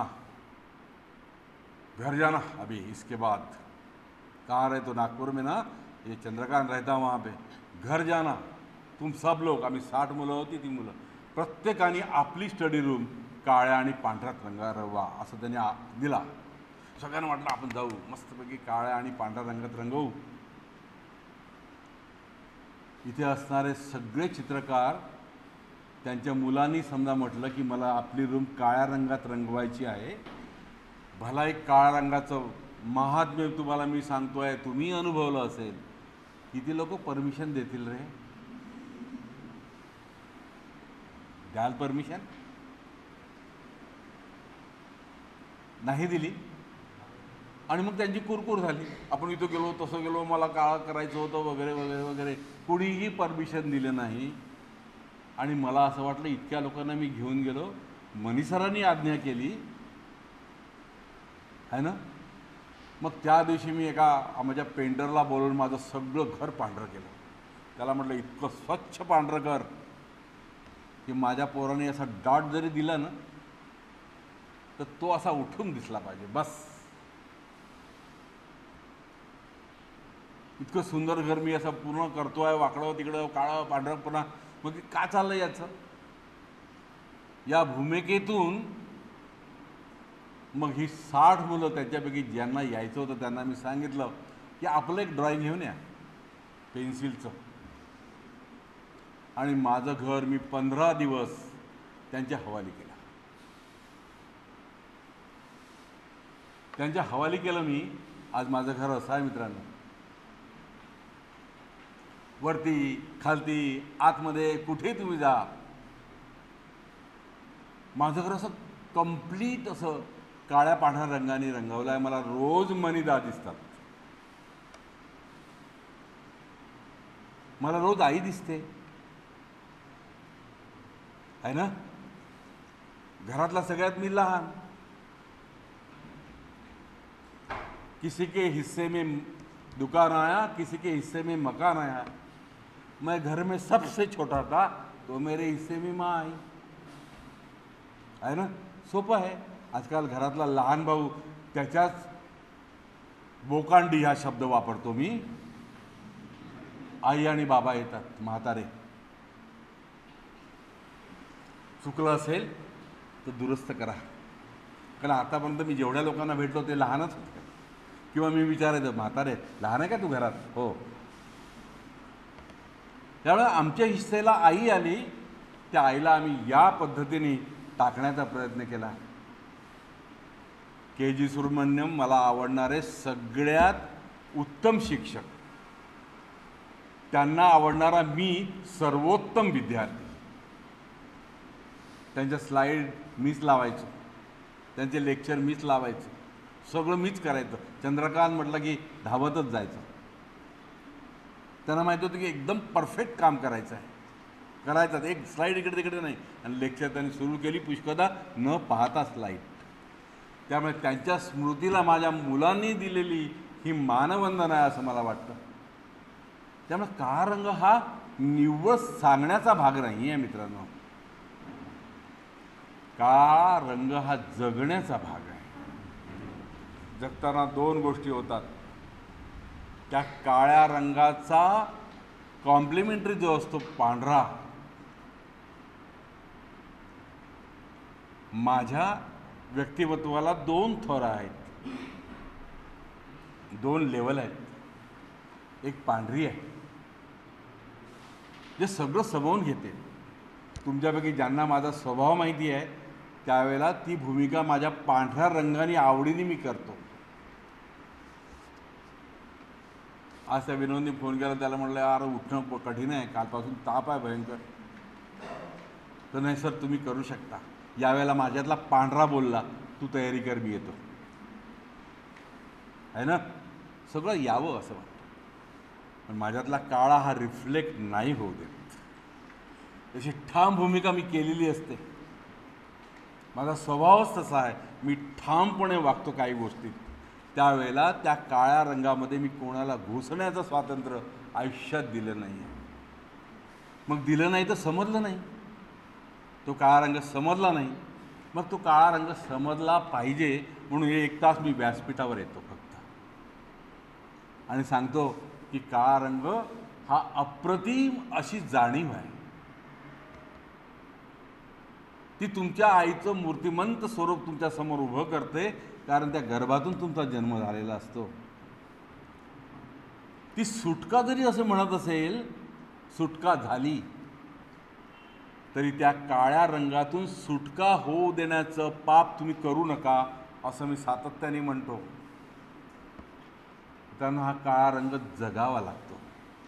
घर जाना अभी इसके बाद. कहाँ रहते हो? नागपुर में ना, ये चंद्रकांत रहता वहाँ पे. घर जाना तुम सब लोग. आम्ही साठ मुलं होती, ती मुलं प्रत्येकाने आपली स्टडी रूम काळ्या आणि पांढऱ्यात रंगारवा असं त्यांनी दिला. सगळ्यांना वाटलं आपण जाऊ मस्तपैकी काळ्या आणि पांढऱ्या रंगात रंगवू. इथे असणारे सगळे चित्रकार त्यांच्या मुलांनी समजा म्हटलं की मला आपली रूम काळ्या रंगात रंगवायची आहे, भला एक काळ्या रंगाचं महात्म्य तुम्हाला मी सांगतो आहे, तुम्ही अनुभवलं असेल, किती लोक परमिशन देतील रे? द्याल परमिशन? नाही दिली आणि मग त्यांची कुरकुर झाली, आपण इथं गेलो तसं गेलो, मला काळा करायचं होतं वगैरे वगैरे वगैरे. कुणीही परमिशन दिलं नाही आणि मला असं वाटलं इतक्या लोकांना मी घेऊन गेलो, मनी सरांनी आज्ञा केली आहे ना. मग त्या दिवशी मी एका माझ्या पेंटरला बोलवून माझं सगळं घर पांढरं केलं. त्याला म्हटलं इतकं स्वच्छ पांढरं कर की माझ्या पोराने असा डॉट जरी दिला ना तर तो असा उठून दिसला पाहिजे, बस. इतकं सुंदर घर मी असं पूर्ण करतोय, वाकडं तिकडं काळं पांढरं पुन्हा. मग का चाललं याचं? या भूमिकेतून मग ही साठ मुलं त्यांच्यापैकी ज्यांना यायचं होतं त्यांना मी सांगितलं की आपलं एक ड्रॉइंग घेऊन या पेन्सिलचं, आणि माझं घर मी पंधरा दिवस त्यांच्या हवाली केलं. त्यांच्या हवाली केलं मी. आज माझं घर असं आहे मित्रांनो, वरती खालती आतमध्ये कुठेही तुम्ही जा, माझं घर असं कंप्लीट असं काळ्या पांढऱ्या रंगाने रंगवलं आहे. मला रोज मनीदा दिसतात, मला रोज आई दिसते आहे ना. घरातला सगळ्यात मी लहान, किसी के हिस्से में दुकान आया, किसी के हिस्से में मकान आया, मैं घर में सबसे छोटा था तो मेरे हिस्से में माँ आई, आहे ना. सोपं आहे. आजकाल घरातला लहान भाऊ त्याच्याच बोकांडी हा शब्द वापरतो मी. आई आणि बाबा येतात, म्हातारे. चुकलं असेल तर दुरुस्त करा, कारण आतापर्यंत मी जेवढ्या लोकांना भेटलो ते लहानच होते. किंवा मी विचारायचं, म्हातारे लहान आहे का तू घरात? हो. त्यामुळे आमच्या हिस्सेला आई आली, त्या आईला आम्ही या पद्धतीने टाकण्याचा प्रयत्न केला. के जी सुब्रमण्यम मला आवडणारे सगळ्यात उत्तम शिक्षक, त्यांना आवडणारा मी सर्वोत्तम विद्यार्थी. त्यांच्या स्लाईड मीच लावायचो, त्यांचे लेक्चर मीच लावायचं, सगळं मीच करायचं. चंद्रकांत म्हटलं की धावतच जायचं. त्यांना माहिती होतं की एकदम परफेक्ट काम करायचं आहे, करायचं. एक स्लाईड इकडे तिकडे नाही. आणि लेक्चर त्यांनी सुरू केली पुष्कदा न पाहता स्लाईड. त्यामुळे त्यांच्या स्मृतीला माझ्या मुलांनी दिलेली ही मानवंदना आहे असं मला वाटतं. त्यामुळे काळा रंग हा निव्वळ सांगण्याचा भाग नाही आहे मित्रांनो, काळा रंग हा जगण्याचा भाग आहे. जगताना दोन गोष्टी होतात. त्या काळ्या रंगाचा कॉम्प्लिमेंटरी जो असतो पांढरा, माझ्या व्यक्तिमत्वाला दोन थर आहेत, दोन लेवल आहेत. एक पांढरी आहे जे सगळं समवून घेते. तुमच्यापैकी ज्यांना माझा स्वभाव माहिती आहे त्यावेळेला ती भूमिका माझ्या पांढऱ्या रंगाने आवडीने मी करतो. आज त्या विनोदनी फोन केला, त्याला म्हटलं यार उठणं कठीण आहे, कालपासून ताप आहे भयंकर. तर नाही सर तुम्ही करू शकता. यावेळेला माझ्यातला पांढरा बोलला, तू तयारी कर मी येतो, आहे ना. सगळं यावं असं वाटतं, पण माझ्यातला काळा हा रिफ्लेक्ट नाही होऊ देत. तशी ठाम भूमिका मी केलेली असते. माझा स्वभावच तसा आहे, मी ठामपणे वागतो काही गोष्टीत. त्यावेळेला त्या काळ्या रंगामध्ये मी कोणाला घुसण्याचं स्वातंत्र्य आयुष्यात दिलं नाही आहे. मग दिलं नाही तर समजलं नाही, तो काळा रंग समजला नाही. मग तो काळा रंग समजला पाहिजे म्हणून हे एक तास मी व्यासपीठावर येतो फक्त आणि सांगतो की काळा रंग हा अप्रतिम अशी जाणीव आहे. ती तुमच्या आईचं मूर्तिमंत स्वरूप तुमच्या समोर उभं करते, कारण त्या गर्भातून तुमचा जन्म झालेला असतो. ती सुटका जरी असं म्हणत असेल, सुटका झाली तरी त्या काळ्या रंगातून सुटका होऊ देण्याचं पाप तुम्ही करू नका, असं मी सातत्याने म्हणतो. त्यांना हा काळा रंग जगावा लागतो,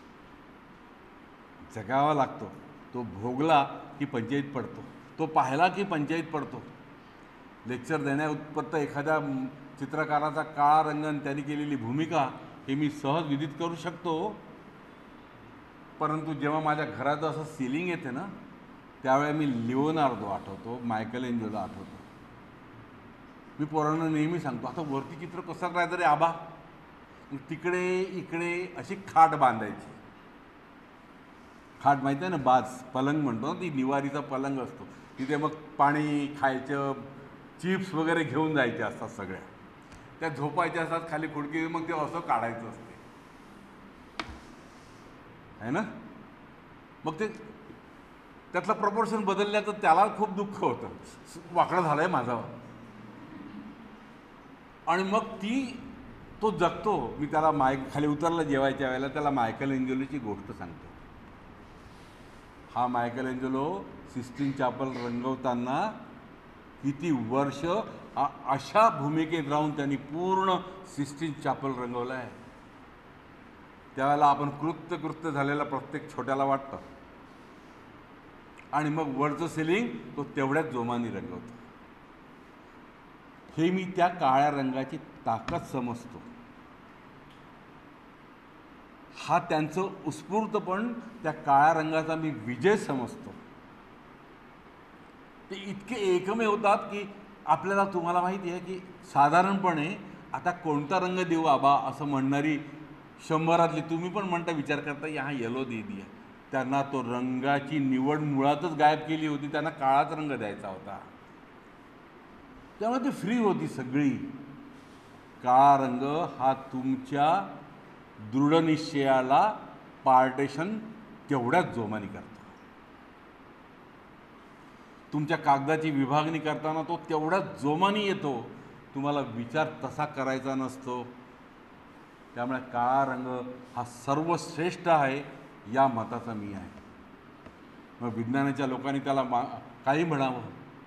जगावा लागतो. तो भोगला की पंचायत पडतो, तो पाहिला की पंचायत पडतो. लेक्चर देण्याउत्पत्त एखाद्या चित्रकाराचा काळा रंग आणि त्यांनी केलेली भूमिका हे मी सहज विदित करू शकतो. परंतु जेव्हा माझ्या घराचं असं सिलिंग येते ना, त्यावेळी मी लिओनार्दो आठवतो, मायकल एंजेलो आठवतो. मी पोरांना नेहमी सांगतो, आता वरती चित्र कसं करायचं रे आबा? तिकडे इकडे अशी खाट बांधायची. खाट माहिती आहे ना, बाज पलंग म्हणतो ना, ती निवारीचा पलंग असतो. तिथे मग पाणी खायचं, चिप्स वगैरे घेऊन जायचे असतात सगळ्या. त्या झोपायच्या असतात खाली खुडकी, मग ते असं काढायचं असते आहे ना. मग ते त्यातलं प्रपोर्शन बदलल्याचं त्याला खूप दुःख होतं, वाकडं झालं आहे माझा. आणि मग ती तो जगतो. मी त्याला माय खाली उतरला जेवायच्या वेळेला, त्याला मायकल एंजेलोची गोष्ट सांगतो. हा मायकल एंजेलो सिस्टीन चॅपल रंगवताना किती वर्ष अशा भूमिकेत राहून त्यांनी पूर्ण सिस्टीन चॅपल रंगवलं आहे. त्यावेळेला आपण कृत्य कृत्य झालेला प्रत्येक छोट्याला वाटतं, आणि मग वरचं सिलिंग तो तेवढ्याच जोमाने रंगवतो. हे मी त्या काळ्या रंगाची ताकद समजतो. हा त्यांचं उत्स्फूर्तपण, त्या काळ्या रंगाचा मी विजय समजतो. ते इतके एकमेव होतात की आपल्याला, तुम्हाला माहिती आहे की साधारणपणे आता कोणता रंग देऊ आबा असं म्हणणारी शंभरातली, तुम्ही पण म्हणता विचार करता यहाँ येलो दे दिया, त्यांना तो रंगाची निवड मुळातच गायब केली होती. त्यांना काळाच रंग द्यायचा होता, त्यामुळे ती फ्री होती सगळी. काळा रंग हा तुमच्या दृढनिश्चयाला पार्टेशन तेवढ्याच जोमाने करतो. तुमच्या कागदाची विभागणी करताना तो तेवढ्याच जोमाने येतो, तुम्हाला विचार तसा करायचा नसतो. त्यामुळे काळा रंग हा सर्वश्रेष्ठ आहे या मताचा मी आहे. मग विज्ञानाच्या लोकांनी त्याला मा काही म्हणावं,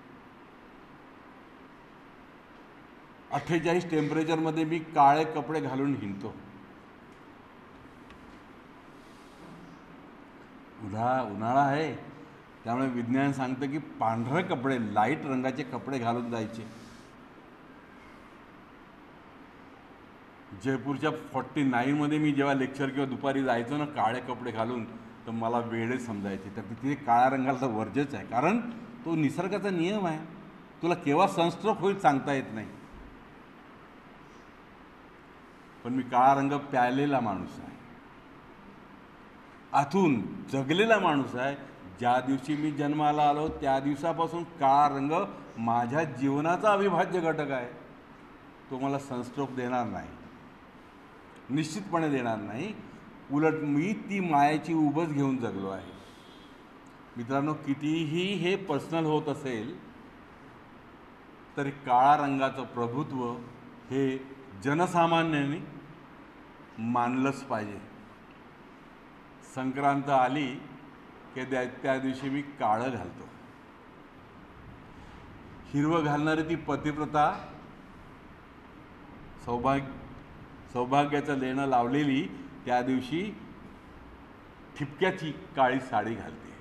अठ्ठेचाळीस टेम्परेचरमध्ये मी काळे कपडे घालून हिंडतो. उन्हाळा उन्हाळा आहे, त्यामुळे विज्ञान सांगतं की पांढरे कपडे, लाईट रंगाचे कपडे घालून जायचे. जयपूरच्या फॉर्टी नाईनमध्ये मी जेव्हा लेक्चर किंवा दुपारी जायचो ना काळे कपडे घालून, तर मला वेडे समजायचे. तर तिथे काळ्या रंगाचा वर्जच आहे, कारण तो निसर्गाचा नियम आहे. तुला केव्हा सनस्ट्रोक होईल सांगता येत नाही. पण मी काळा रंग प्यायलेला माणूस आहे, आतून जगलेला माणूस आहे. ज्या दिवशी मी जन्माला आलो त्या दिवसापासून काळा रंग माझ्या जीवनाचा अविभाज्य घटक आहे. तो मला सनस्ट्रोक देणार नाही, निश्चितपणे देणार नाही. उलट मी ती मायेची उबच घेऊन जगलो आहे. मित्रांनो, कितीही हे पर्सनल होत असेल तरी काळा रंगाचं प्रभुत्व हे जनसामान्यांनी मानलंच पाहिजे. संक्रांत आली की त्या त्या दिवशी मी काळं घालतो. हिरवं घालणारी ती पतिव्रता, सौभाग्य सौभाग्याचं लेणं लावलेली, त्या दिवशी ठिपक्याची काळी साडी घालते.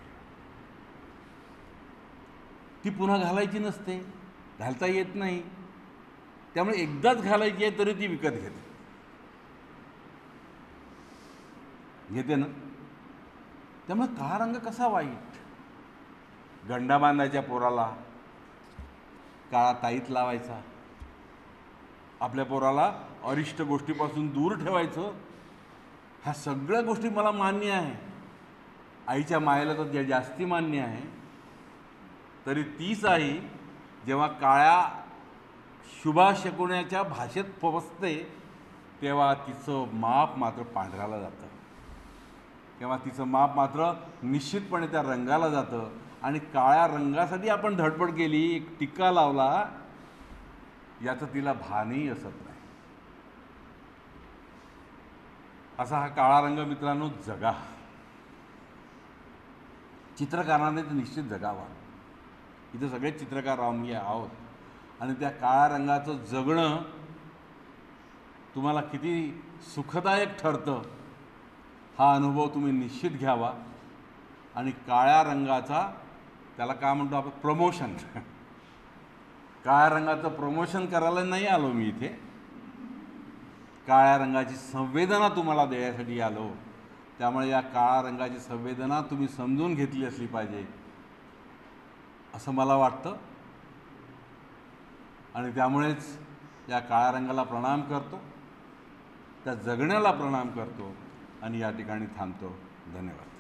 ती पुन्हा घालायची नसते, घालता येत नाही. त्यामुळे एकदाच घालायची आहे तरी ती विकत घेते घेते ना. त्यामुळे काळा रंग कसा वाईट? गंडा बांधायच्या पोराला काळा ताईत लावायचा, आपल्या पोराला अरिष्ट गोष्टीपासून दूर ठेवायचं. ह्या सगळ्या गोष्टी मला मान्य आहे. आईच्या मायेला तर जास्ती मान्य आहे. तरी तीच आई जेव्हा काळ्या शुभाशकुनाच्या भाषेत पोचते तेव्हा तिचं माप मात्र पांढऱ्याला जातं, तेव्हा तिचं माप मात्र निश्चितपणे त्या रंगाला जातं. आणि काळ्या रंगासाठी आपण धडपड केली, एक टिक्का लावला, याचं तिला भानही असत नाही. असा हा काळा रंग मित्रांनो जगा. चित्रकाराने तर निश्चित जगावा. इथं सगळेच चित्रकार आम्ही आहोत आणि त्या काळ्या रंगाचं जगणं तुम्हाला किती सुखदायक ठरतं हा अनुभव तुम्ही निश्चित घ्यावा. आणि काळ्या रंगाचा त्याला काय म्हणतो आपण प्रमोशन, काळ्या रंगाचं प्रमोशन करायला नाही आलो मी इथे, काळ्या रंगाची संवेदना तुम्हाला देण्यासाठी आलो. त्यामुळे या काळ्या रंगाची संवेदना तुम्ही समजून घेतली असली पाहिजे असं मला वाटतं. आणि त्यामुळेच या काळ्या रंगाला प्रणाम करतो, त्या जगण्याला प्रणाम करतो आणि या ठिकाणी थांबतो. धन्यवाद.